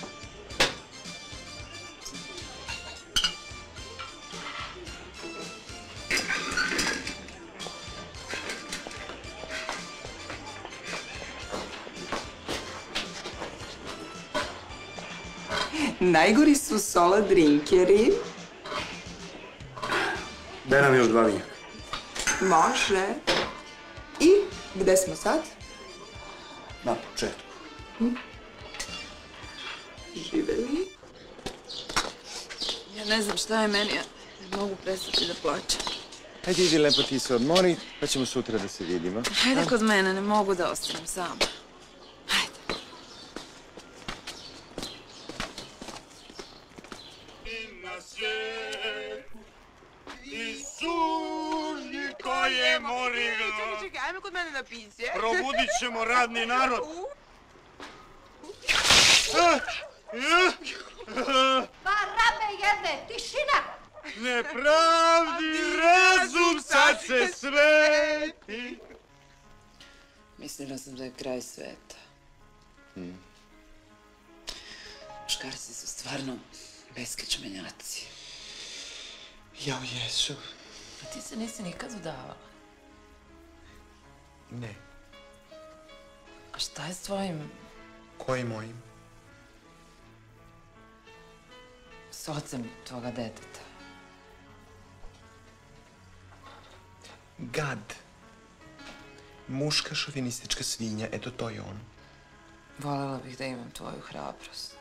Najgori su solo drinkeri.
Daj nam još dva vinjaka.
Može. I gde smo sad?
Na početku.
Živeli.
Ja ne znam šta je meni, ja ne mogu prestati da plaćam.
Hajde, idi lepo ti se odmori, pa ćemo sutra da se vidimo.
Hajde kod mene, ne mogu da ostanem sama.
Sužnji koje morilo.
Čekaj, čekaj, ajme kod mene na piće.
Probudit ćemo radni narod.
Pa rabe jedne, tišina!
Nepravdi razum sad se sveti.
Mislila sam da je kraj sveta. Muškarci su stvarno beskičmenjaci.
Jao, jesu.
A ti se nisi nikad udavala.
Ne.
A šta je s tvojim...
Koji mojim?
s ocem tvoga deteta?
Gad. Muška šovinistička svinja, eto to je on.
Volela bih da imam tvoju hrabrost.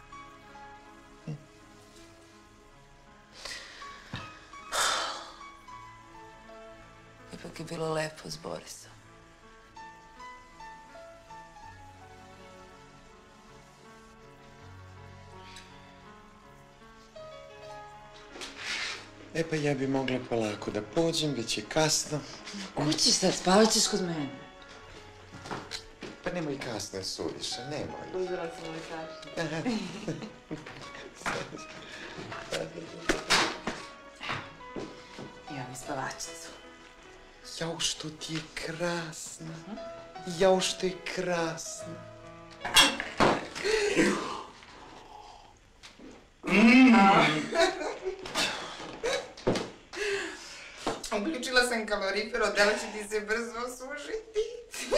Ipak je bilo lepo s Borisom.
E pa ja bi mogla polako da pođem, već je kasno.
Kući sad, spavat ćeš kod mene.
Pa nemoj kasno, suviše, nemoj.
Uzela sam ovaj kašnje. Imam i spavačicu.
Jao, što ti je krasna. Jao, što je krasna.
Uključila sam kalorifer, odela će ti se brzo osušiti.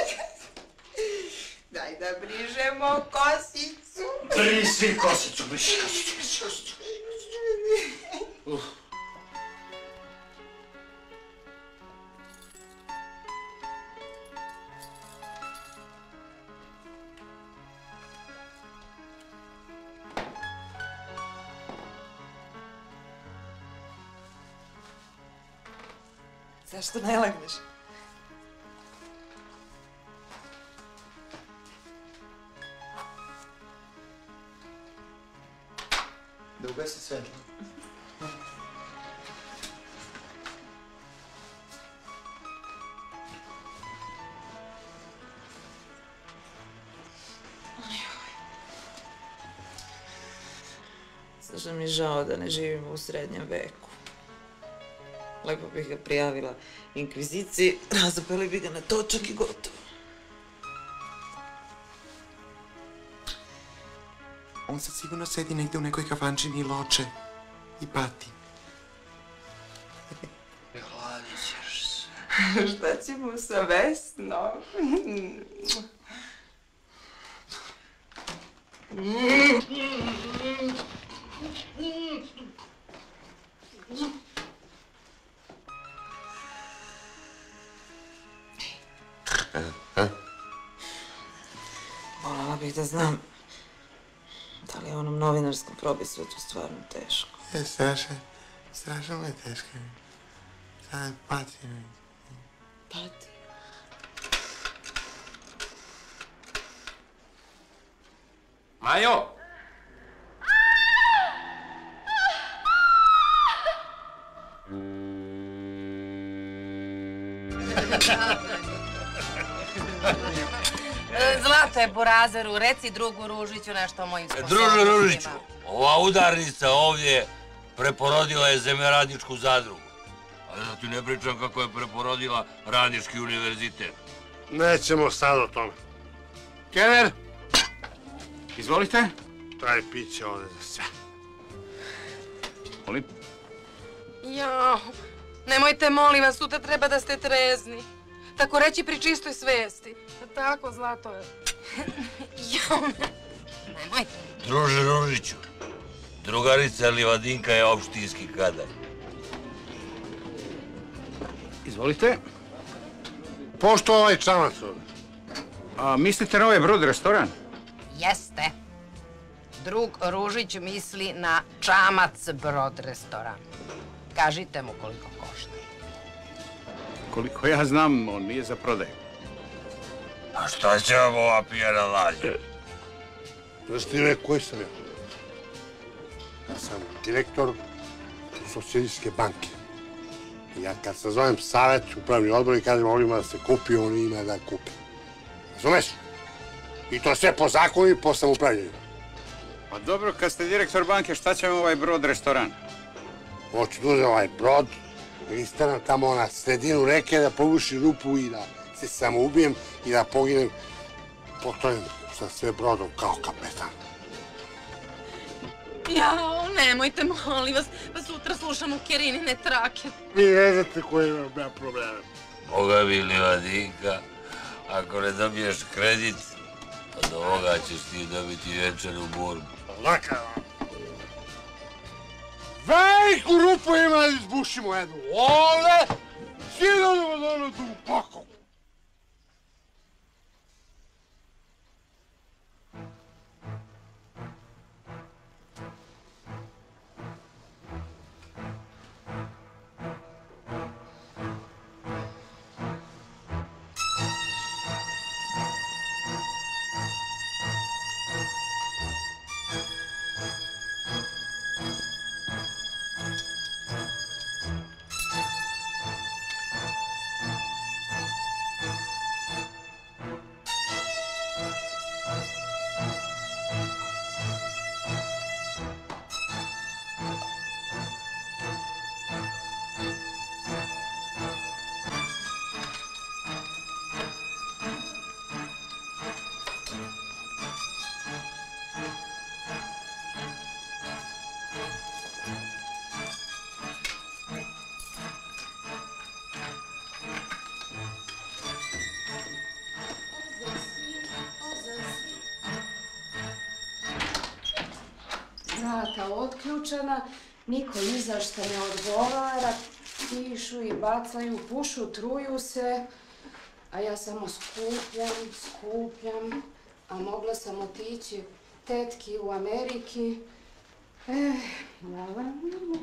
Daj da brižemo kosicu.
Briši kosicu, briši kosicu, briši kosicu. Uh.
Zašto ne legneš?
Da ugasi svetlo.
Zašto mi je žao da ne živimo u srednjem veku. Lepo bih ga prijavila inkviziciji, razapeli bi ga na točak i gotovo.
On sad sigurno sedi negde u nekoj kafančini i loče. I pati.
Hladit ćeš se. Šta ćemo sa Vesnom? Voljela bih da znam da li je onom novinarskom probisvetu stvarno teško.
E, strašno, strašno mu je teško. Sad pati.
Pati?
Majo!
Zlate Burazeru, reci drugu Ružiću nešto o mojim sposobnostima.
Druže Ružiću, ova udarnica ovdje preporodila je zemljoradničku zadrugu. A da ti ne pričam kako je preporodila Radnički univerzitet.
Nećemo sad o tome.
Keller! Izvolite.
Taj piće ovde za sve.
Molim?
Jao, nemojte, molim vas, sutra treba da ste trezni. Tako reći pri čistoj svesti. Tako, Zlato je. Jao, nemojte.
Druže Ružiću, drugarica Livadinka je opštinski kadar.
Izvolite.
Pošto ovaj čamac ovde?
A mislite na ovaj Brod restoran?
Jeste. Drug Ružić misli na Čamac Brod restoran. Kažite mu koliko košta.
Koliko ja znam, on nije za prodaju.
A šta će vam ova pijena lađa?
Znaš ti ne, koji sam ja? Ja sam direktor Socijalističke banke. Ja kad se zovem savjet, upravni odbor i kažem ovdje ima da se kupi, on ima da kupi. Razumeš? I to sve po zakonu i po samoupravljanju.
Pa dobro, kad ste direktor banke, šta će vam ovaj Brod restoran?
Hoću da uzem ovaj brod, da istanem tamo na sredinu reke, da povuši rupu i da se samoubijem i da poginem potojem sa sve brodom kao kapetan.
Jao, nemojte, molim vas, pa sutra slušamo Kerinine trake.
Vi ne znate koji imam ja probleme.
Boga mi Livadinka, ako ne dobiješ kredit, od ovoga ćeš ti dobiti večeru borbu.
Laka, veliku rupu ima da izbušimo jednu ovde, svi dođemo do ono duboko.
Vrata otključana, niko ni za šta ne odgovara, pišu i bacaju, pušu, truju se, a ja samo skupljam, skupljam, a mogla sam otići tetki u Ameriki. Eh, la, la, la,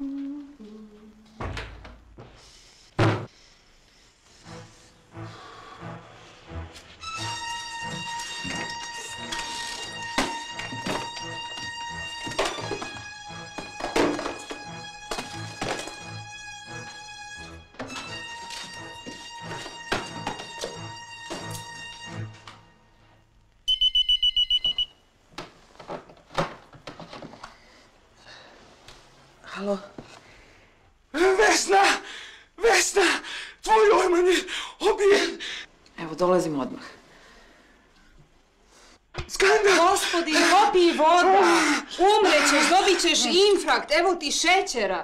Halo?
Vesna! Vesna! Tvoj Orman je obijen!
Evo, dolazim odmah.
Skandal!
Gospodin, popij voda! Umrećeš, dobit ćeš infarkt, evo ti šećera.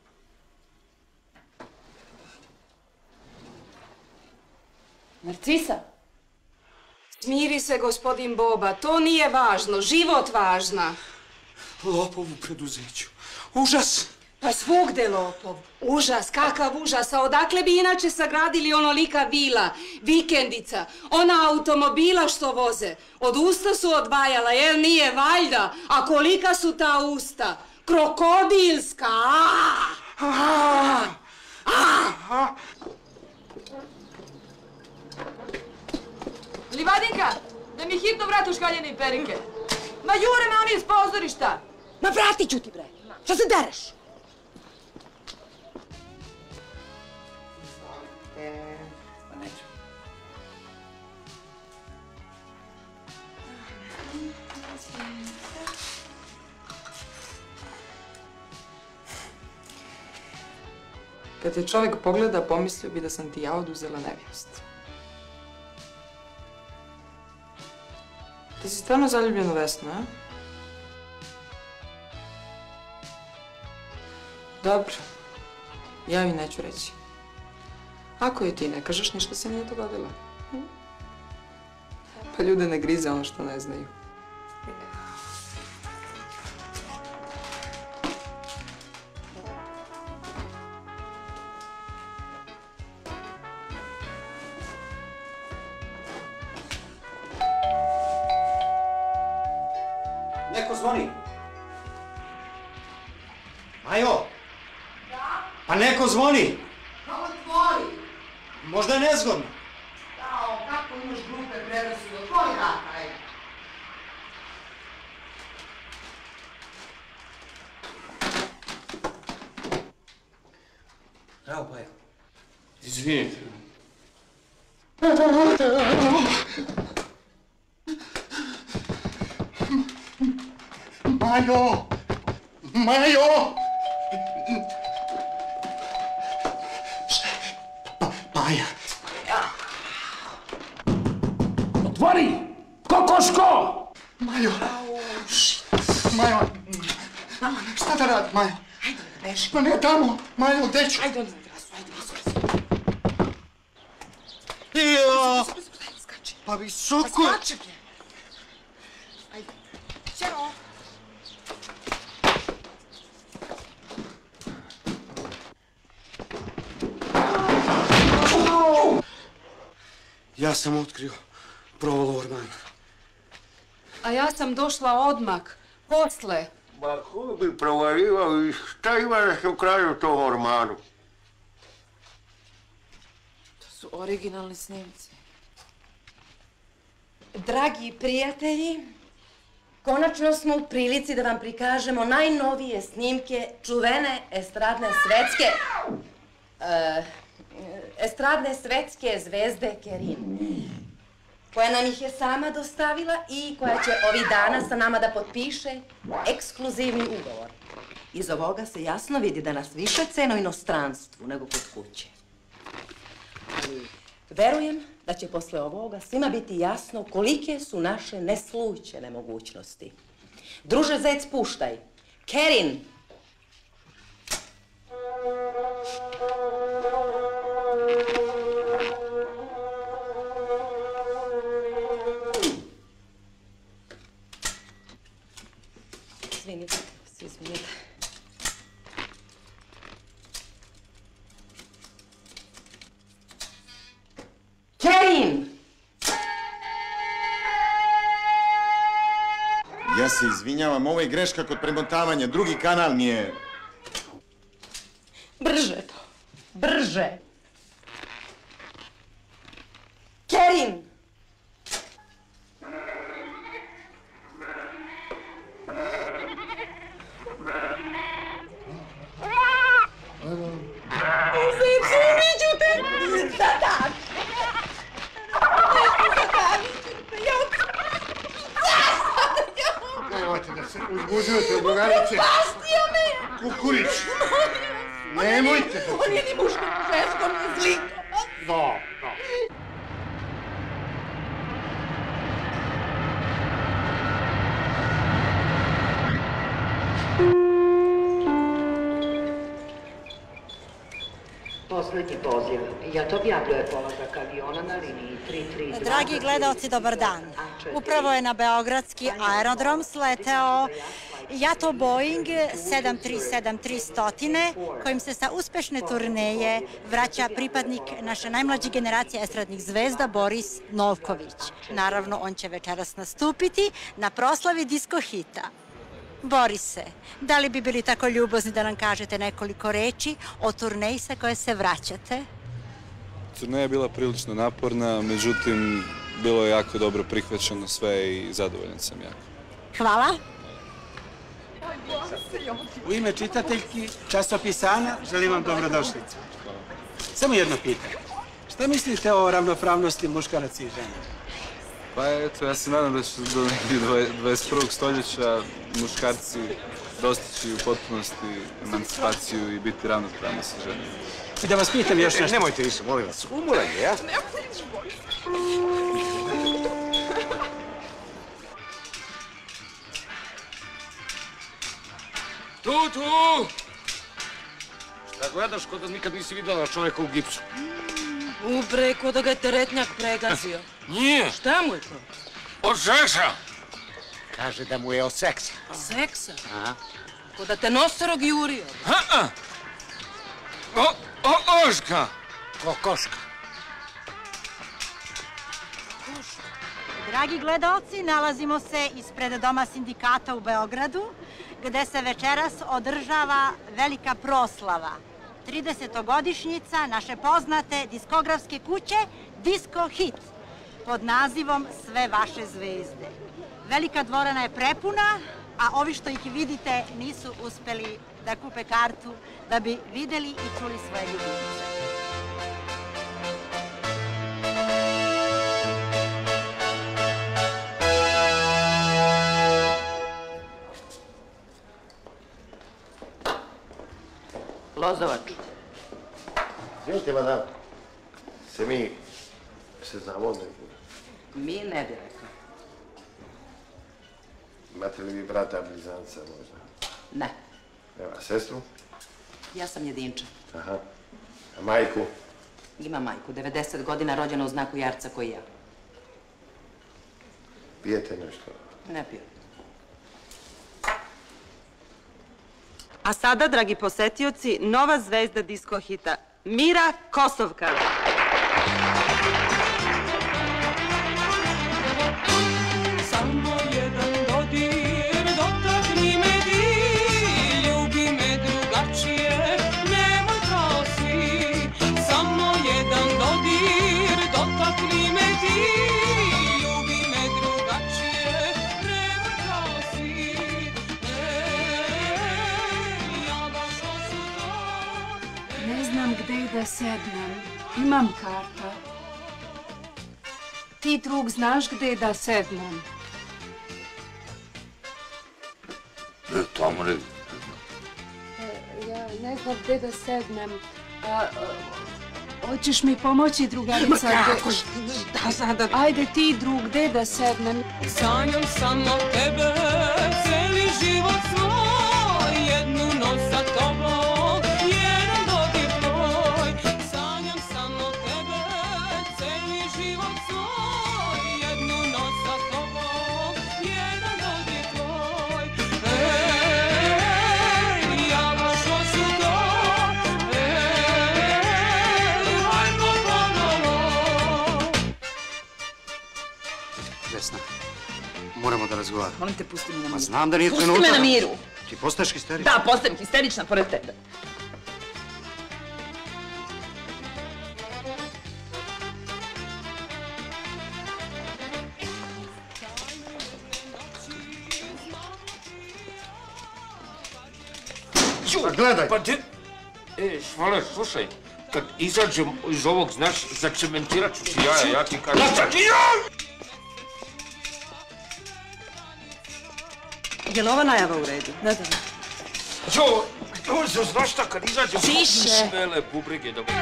Narcisa? Smiri se, gospodin Boba, to nije važno, život važna.
Lopov u preduzeću. Užas!
Pa svugde lopov. Užas, kakav užas, a odakle bi inače sagradili onolika vila, vikendica, ona automobila što voze. Od usta su odvajala, jel nije valjda? A kolika su ta usta? Krokodilska!
Livadinka, da mi hitno vratiš haljene i perike. Ma jure me oni iz pozorišta.
Ma vratit ću ti, bre. Što se dereš?
Kad te čovjek pogleda, pomislio bi da sam ti ja oduzela nevijest. Ti si stvarno zaljubljen u Vesnu, a? Dobro. Ja joj neću reći. Ako joj ti ne kažeš, ništa se nije dogodilo. Pa ljude ne grize ono što ne znaju.
Neko zvoni. Majo! Da? Pa neko zvoni!
Pa otvori!
Možda je nezgodno.
Jao, kako imaš glupe predrasude, otvori vrata, ajde.
Bravo, Pajo.
Izvinite. Majo! Majo!
Paja.
Otvori! Kokoško!
Majo! Majo! Šta da radi, Majo?
Ajde, beži.
Pa ne tamo, Majo, gde ću?
Ajde, onda na terasu, ajde, visoko.
Jo! Pa visoko!
Pa skače, bre. Ajde. Ćao.
Ja sam otkrio provalu ormana.
A ja sam došla odmak, posle.
Ma ko bi provalivao i šta ima da se ukraju tom ormanu?
To su originalni snimci.
Dragi prijatelji, konačno smo u prilici da vam prikažemo najnovije snimke čuvene estradne svetske... Uh, estradne svetske zvezde Kerin, koja nam ih je sama dostavila i koja će ovih dana sa nama da potpiše ekskluzivni ugovor. Iz ovoga se jasno vidi da nas više cene u inostranstvu nego kod kuće. Ali verujem da će posle ovoga svima biti jasno kolike su naše neslućene mogućnosti. Druže Zec, puštaj. Kerin! Izvinite, izvinite. Kerin!
Ja se izvinjavam, ovo je greška kod premontavanja. Drugi kanal mi je...
Brže to. Brže. Kerin! Zecu, uviđu te! Da, da!
Nemojte da se uzbuđujete, drugarice.
Upastio me!
Kukurić! Nemojte da...
On je ni muško, žensko, ni zliko.
No, no.
Poslednji poziv. Jat objavljuje polazak aviona na liniji tri tri dva.
Dragi gledalci, dobar dan. Upravo je na beogradski aerodrom sleteo jato Boeing sedam tri sedam tri stotine, kojim se sa uspešne turneje vraća pripadnik naše najmlađe generacije estradnih zvezda Boris Novković. Naravno, on će večeras nastupiti na proslavi disko hita. Borise, da li bi bili tako ljubazni da nam kažete nekoliko reči o turneji sa koje se vraćate?
Turneja je bila prilično naporna, međutim, bilo je jako dobro prihvaćeno sve i zadovoljan sam jako.
Hvala.
U ime čitateljki časopisana želim vam dobrodošlicu. Samo jedno pitanje. Šta mislite o ravnopravnosti muškaraca i žena?
Pa eto, ja se nadam da će do dvadeset prvog stoljeća muškarci dostići u potpunosti emancipaciju i biti ravnopravni sa ženama.
I da vas pitam još nešto.
Nemojte više, molim vas. Umoran je, ja?
Tu, tu! Šta gledaš kod da nikad nisi videla čoveka u gipsu?
Ubre, ko da ga je teretnjak pregazio.
Nije!
Šta mu je to?
Od žeša!
Kaže da mu je od seksa.
Seksa?
Aha.
Ko da te nosorog jurio.
Ha-a! O, o, oška!
Kokoška.
Dragi gledaoci, nalazimo se ispred Doma sindikata u Beogradu, gde se večeras održava velika proslava. tridesetogodišnjica naše poznate diskografske kuće Disco Hit pod nazivom Sve vaše zvezde. Velika dvorana je prepuna, a ovi što ih vidite nisu uspeli da kupe kartu da bi videli i čuli svoje ljubimce.
Lozovač.
Izvinite, madam, se mi se znamo ovdje?
Mi ne bi rekao.
Imate li vi brata blizanca možda?
Ne.
Evo, a sestru?
Ja sam jedinča.
Aha. A majku?
Ima majku, devedeset godina, rođena u znaku jarca koji ja.
Pijete nešto?
Ne piju.
A sada, dragi posetioci, nova zvezda disko hita, Mira Kosovka.
Samo jedan dodir, dotakni me ti, ljubi me drugačije, nema kao si. Samo jedan dodir, dotakni me ti, ljubi me drugačije, nema kao si.
Ne znam gde da sednem. Imam karta. Ti, drug, znaš gde da sednem?
Ne, tamo ne.
Ja ne znam gde da sednem. Hoćeš mi pomoći, drugarica?
Ma kako, šta sada?
Ajde ti, drug, gde da sednem?
Sanjam samo tebe, celi život svoj, jednu noć sa tobom, jedan dodir tvoj. Sanjam samo tebe, celi život svoj, jednu noć sa tobom, jedan dodir tvoj. Ej, ja baš hoću to, ej, hajmo ponovo.
Vesna, moramo da razgovaramo.
Molim te, pusti me na miru.
Ma znam da nije
Pusti
trenutak.
me na miru.
Ti postaješ histerična.
Da, postajem histerična pored tebe.
Pa gledaj! Pa ti... E, Švale, slušaj, kad izađem iz ovog, znaš, zacementirat ću ti jaja, ja ti kažem... Ja ti ja!
Je li ova najava u redu? Da, da.
Jo, jo, znaš šta, kad izađem...
Tiše!
Švele, bubrege, da...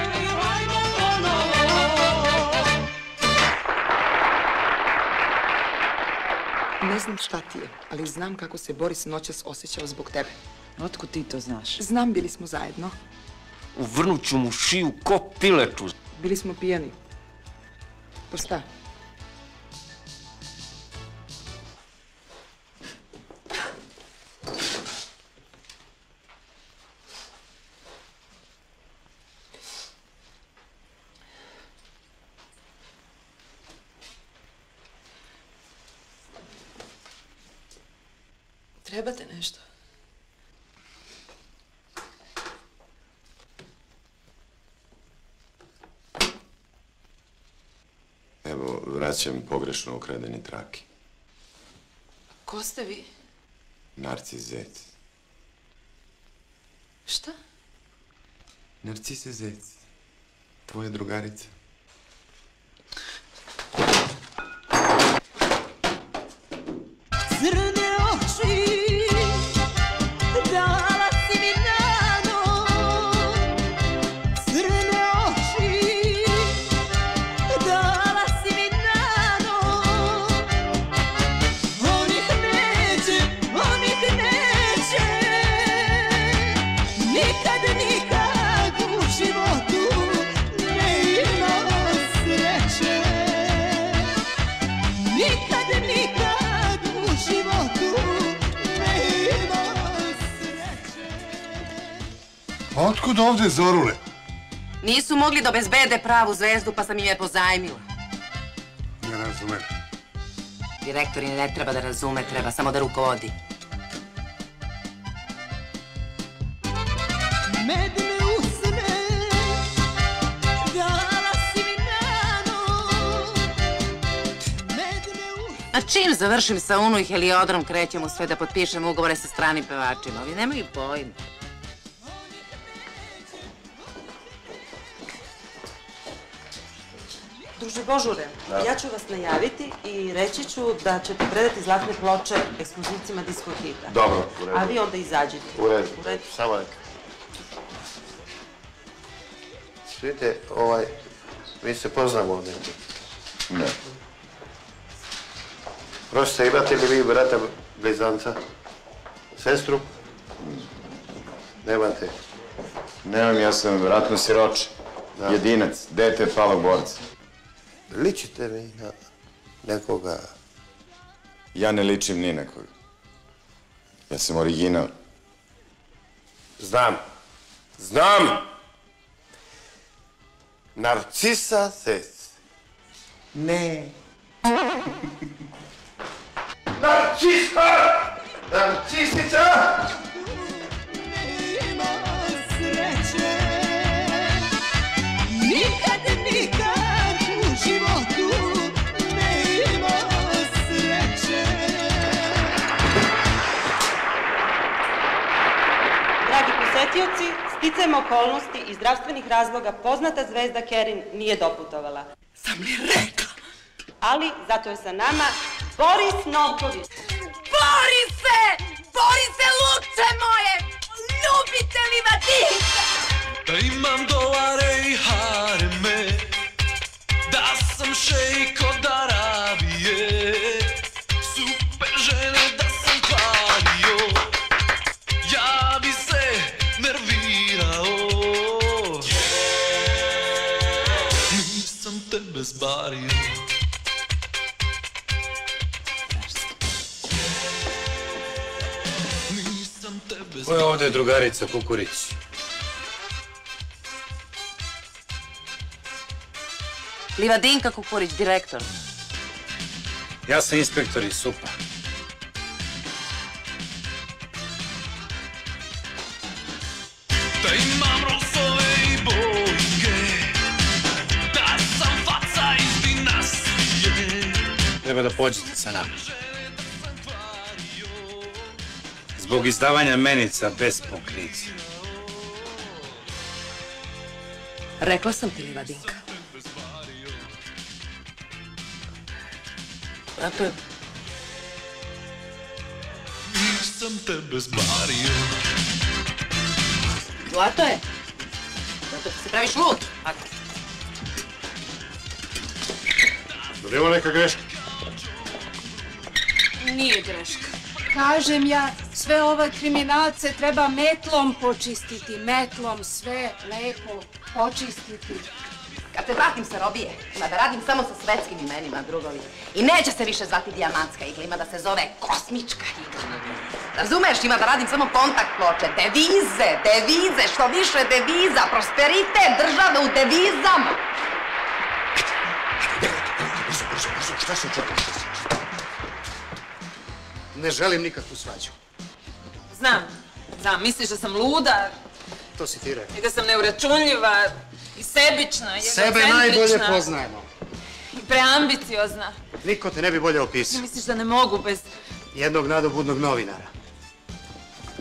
Ne znam šta ti je, ali znam kako se Boris noćas osjećao zbog tebe.
Otkud ti to znaš?
Znam, bili smo zajedno.
Uvrnut ću mu šiju ko piletu.
Bili smo pijani. Pa šta?
Trebate nešto?
Evo, vraćam pogrešno ukradeni traki.
Ko ste vi?
Narcis Zec.
Šta?
Narcisa Zec. Tvoja drugarica.
Crne oči, dala si mi nadu, crne
otkud ovde Zorule?
Nisu mogli da obezbede pravu zvezdu, pa sam im je pozajmila.
Ne razumem.
Direktor je ne treba da razume, treba samo da rukovodi.
Medine usne, dala si mi nano.
A čim završim sa Unu i Heliodrom, krećemo sve da potpišem ugovore sa stranim pevačima. Ovi nemaju pojma.
Druže Božure, ja ću vas najaviti i reći ću da ćete predati zlatne ploče ekskluzivcima Disco Hita.
Dobro, u redu.
A vi onda izađite.
U redu.
U redu.
Samo neka. Vidite, ovaj, mi se poznamo ovdje.
Ne.
Prostite, imate li vi brata blizanca? Sestru? Nemate?
Nemam, ja sam vratno siroče. Jedinac, dete palog borca.
Ličite mi na nekoga?
Ja ne ličim ni na koga. Ja sam original.
Znam. Znam! Narcisa Zec.
Ne.
Narcisa! Narcisica!
Ima sreće, nikad, nikad u životu ne ima sreće.
Dragi posetioci, sticajem okolnosti i zdravstvenih razloga poznata zvezda Kerin nije doputovala.
Sam li rekla?
Ali zato je sa nama Boris Novković.
Borise! Borise, lupče moje! Ljubitelj Livadinka!
Da imam dolare i hareme, da sam šejk od Arabije, super žene da sam kvario, ja bi se nervirao. Nisam tebe zbario.
Ko je ovde drugarica Kukurić?
Livadinka Kukurić, direktor.
Ja sam inspektor iz SUP-a.
Da imam Rolsove i Boeinge, da sam faca iz dinastije.
Treba da pođete sa nama. Zbog izdavanja menica bez pokrića.
Rekla sam ti, Livadinka.
Zato je...
Nisam tebe zbario.
Zlato je. Zato ti se praviš lud. Ako.
Da nema neka greška?
Nije greška. Kažem ja, sve ove kriminalce treba metlom počistiti, metlom sve lepo počistiti.
Kad te vratim sa robije, ima da radim samo sa svetskim imenima, drugovi. I neće se više zvati dijamantska igla, ima da se zove kosmička igla. Razumeš, ima da radim samo kontakt ploče, devize, devize, što više deviza, prosperitet države u devizama.
Brzo, brzo, brzo, šta se čekaš? Ne želim nikakvu svađu.
Znam, znam, misliš da sam luda
To si ti rekao.
i da sam neuračunljiva i sebična i
Sebe
egocentrična.
najbolje poznajemo.
I preambiciozna.
Niko te ne bi bolje
Ti
opisao.
misliš da ne mogu bez...
Jednog nadobudnog novinara.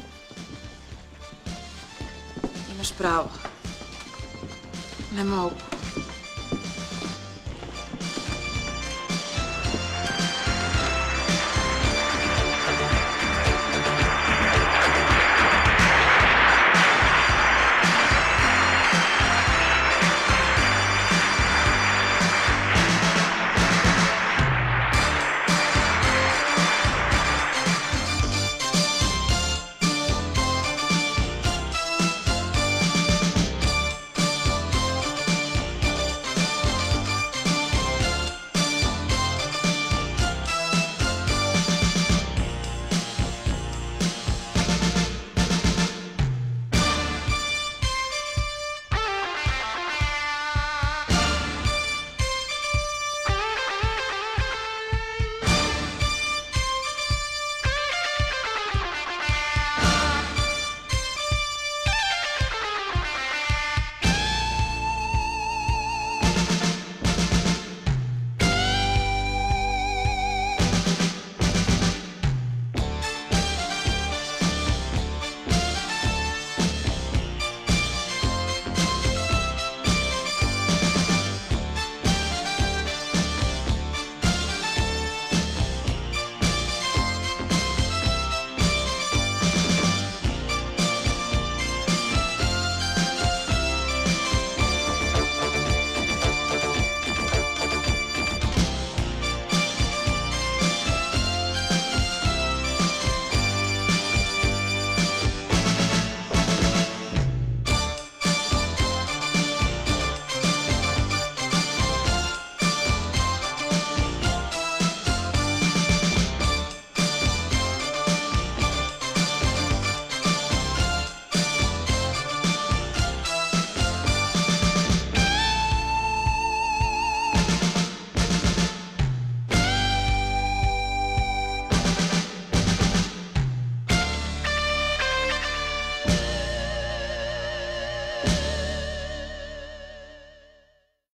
Imaš pravo. Ne mogu.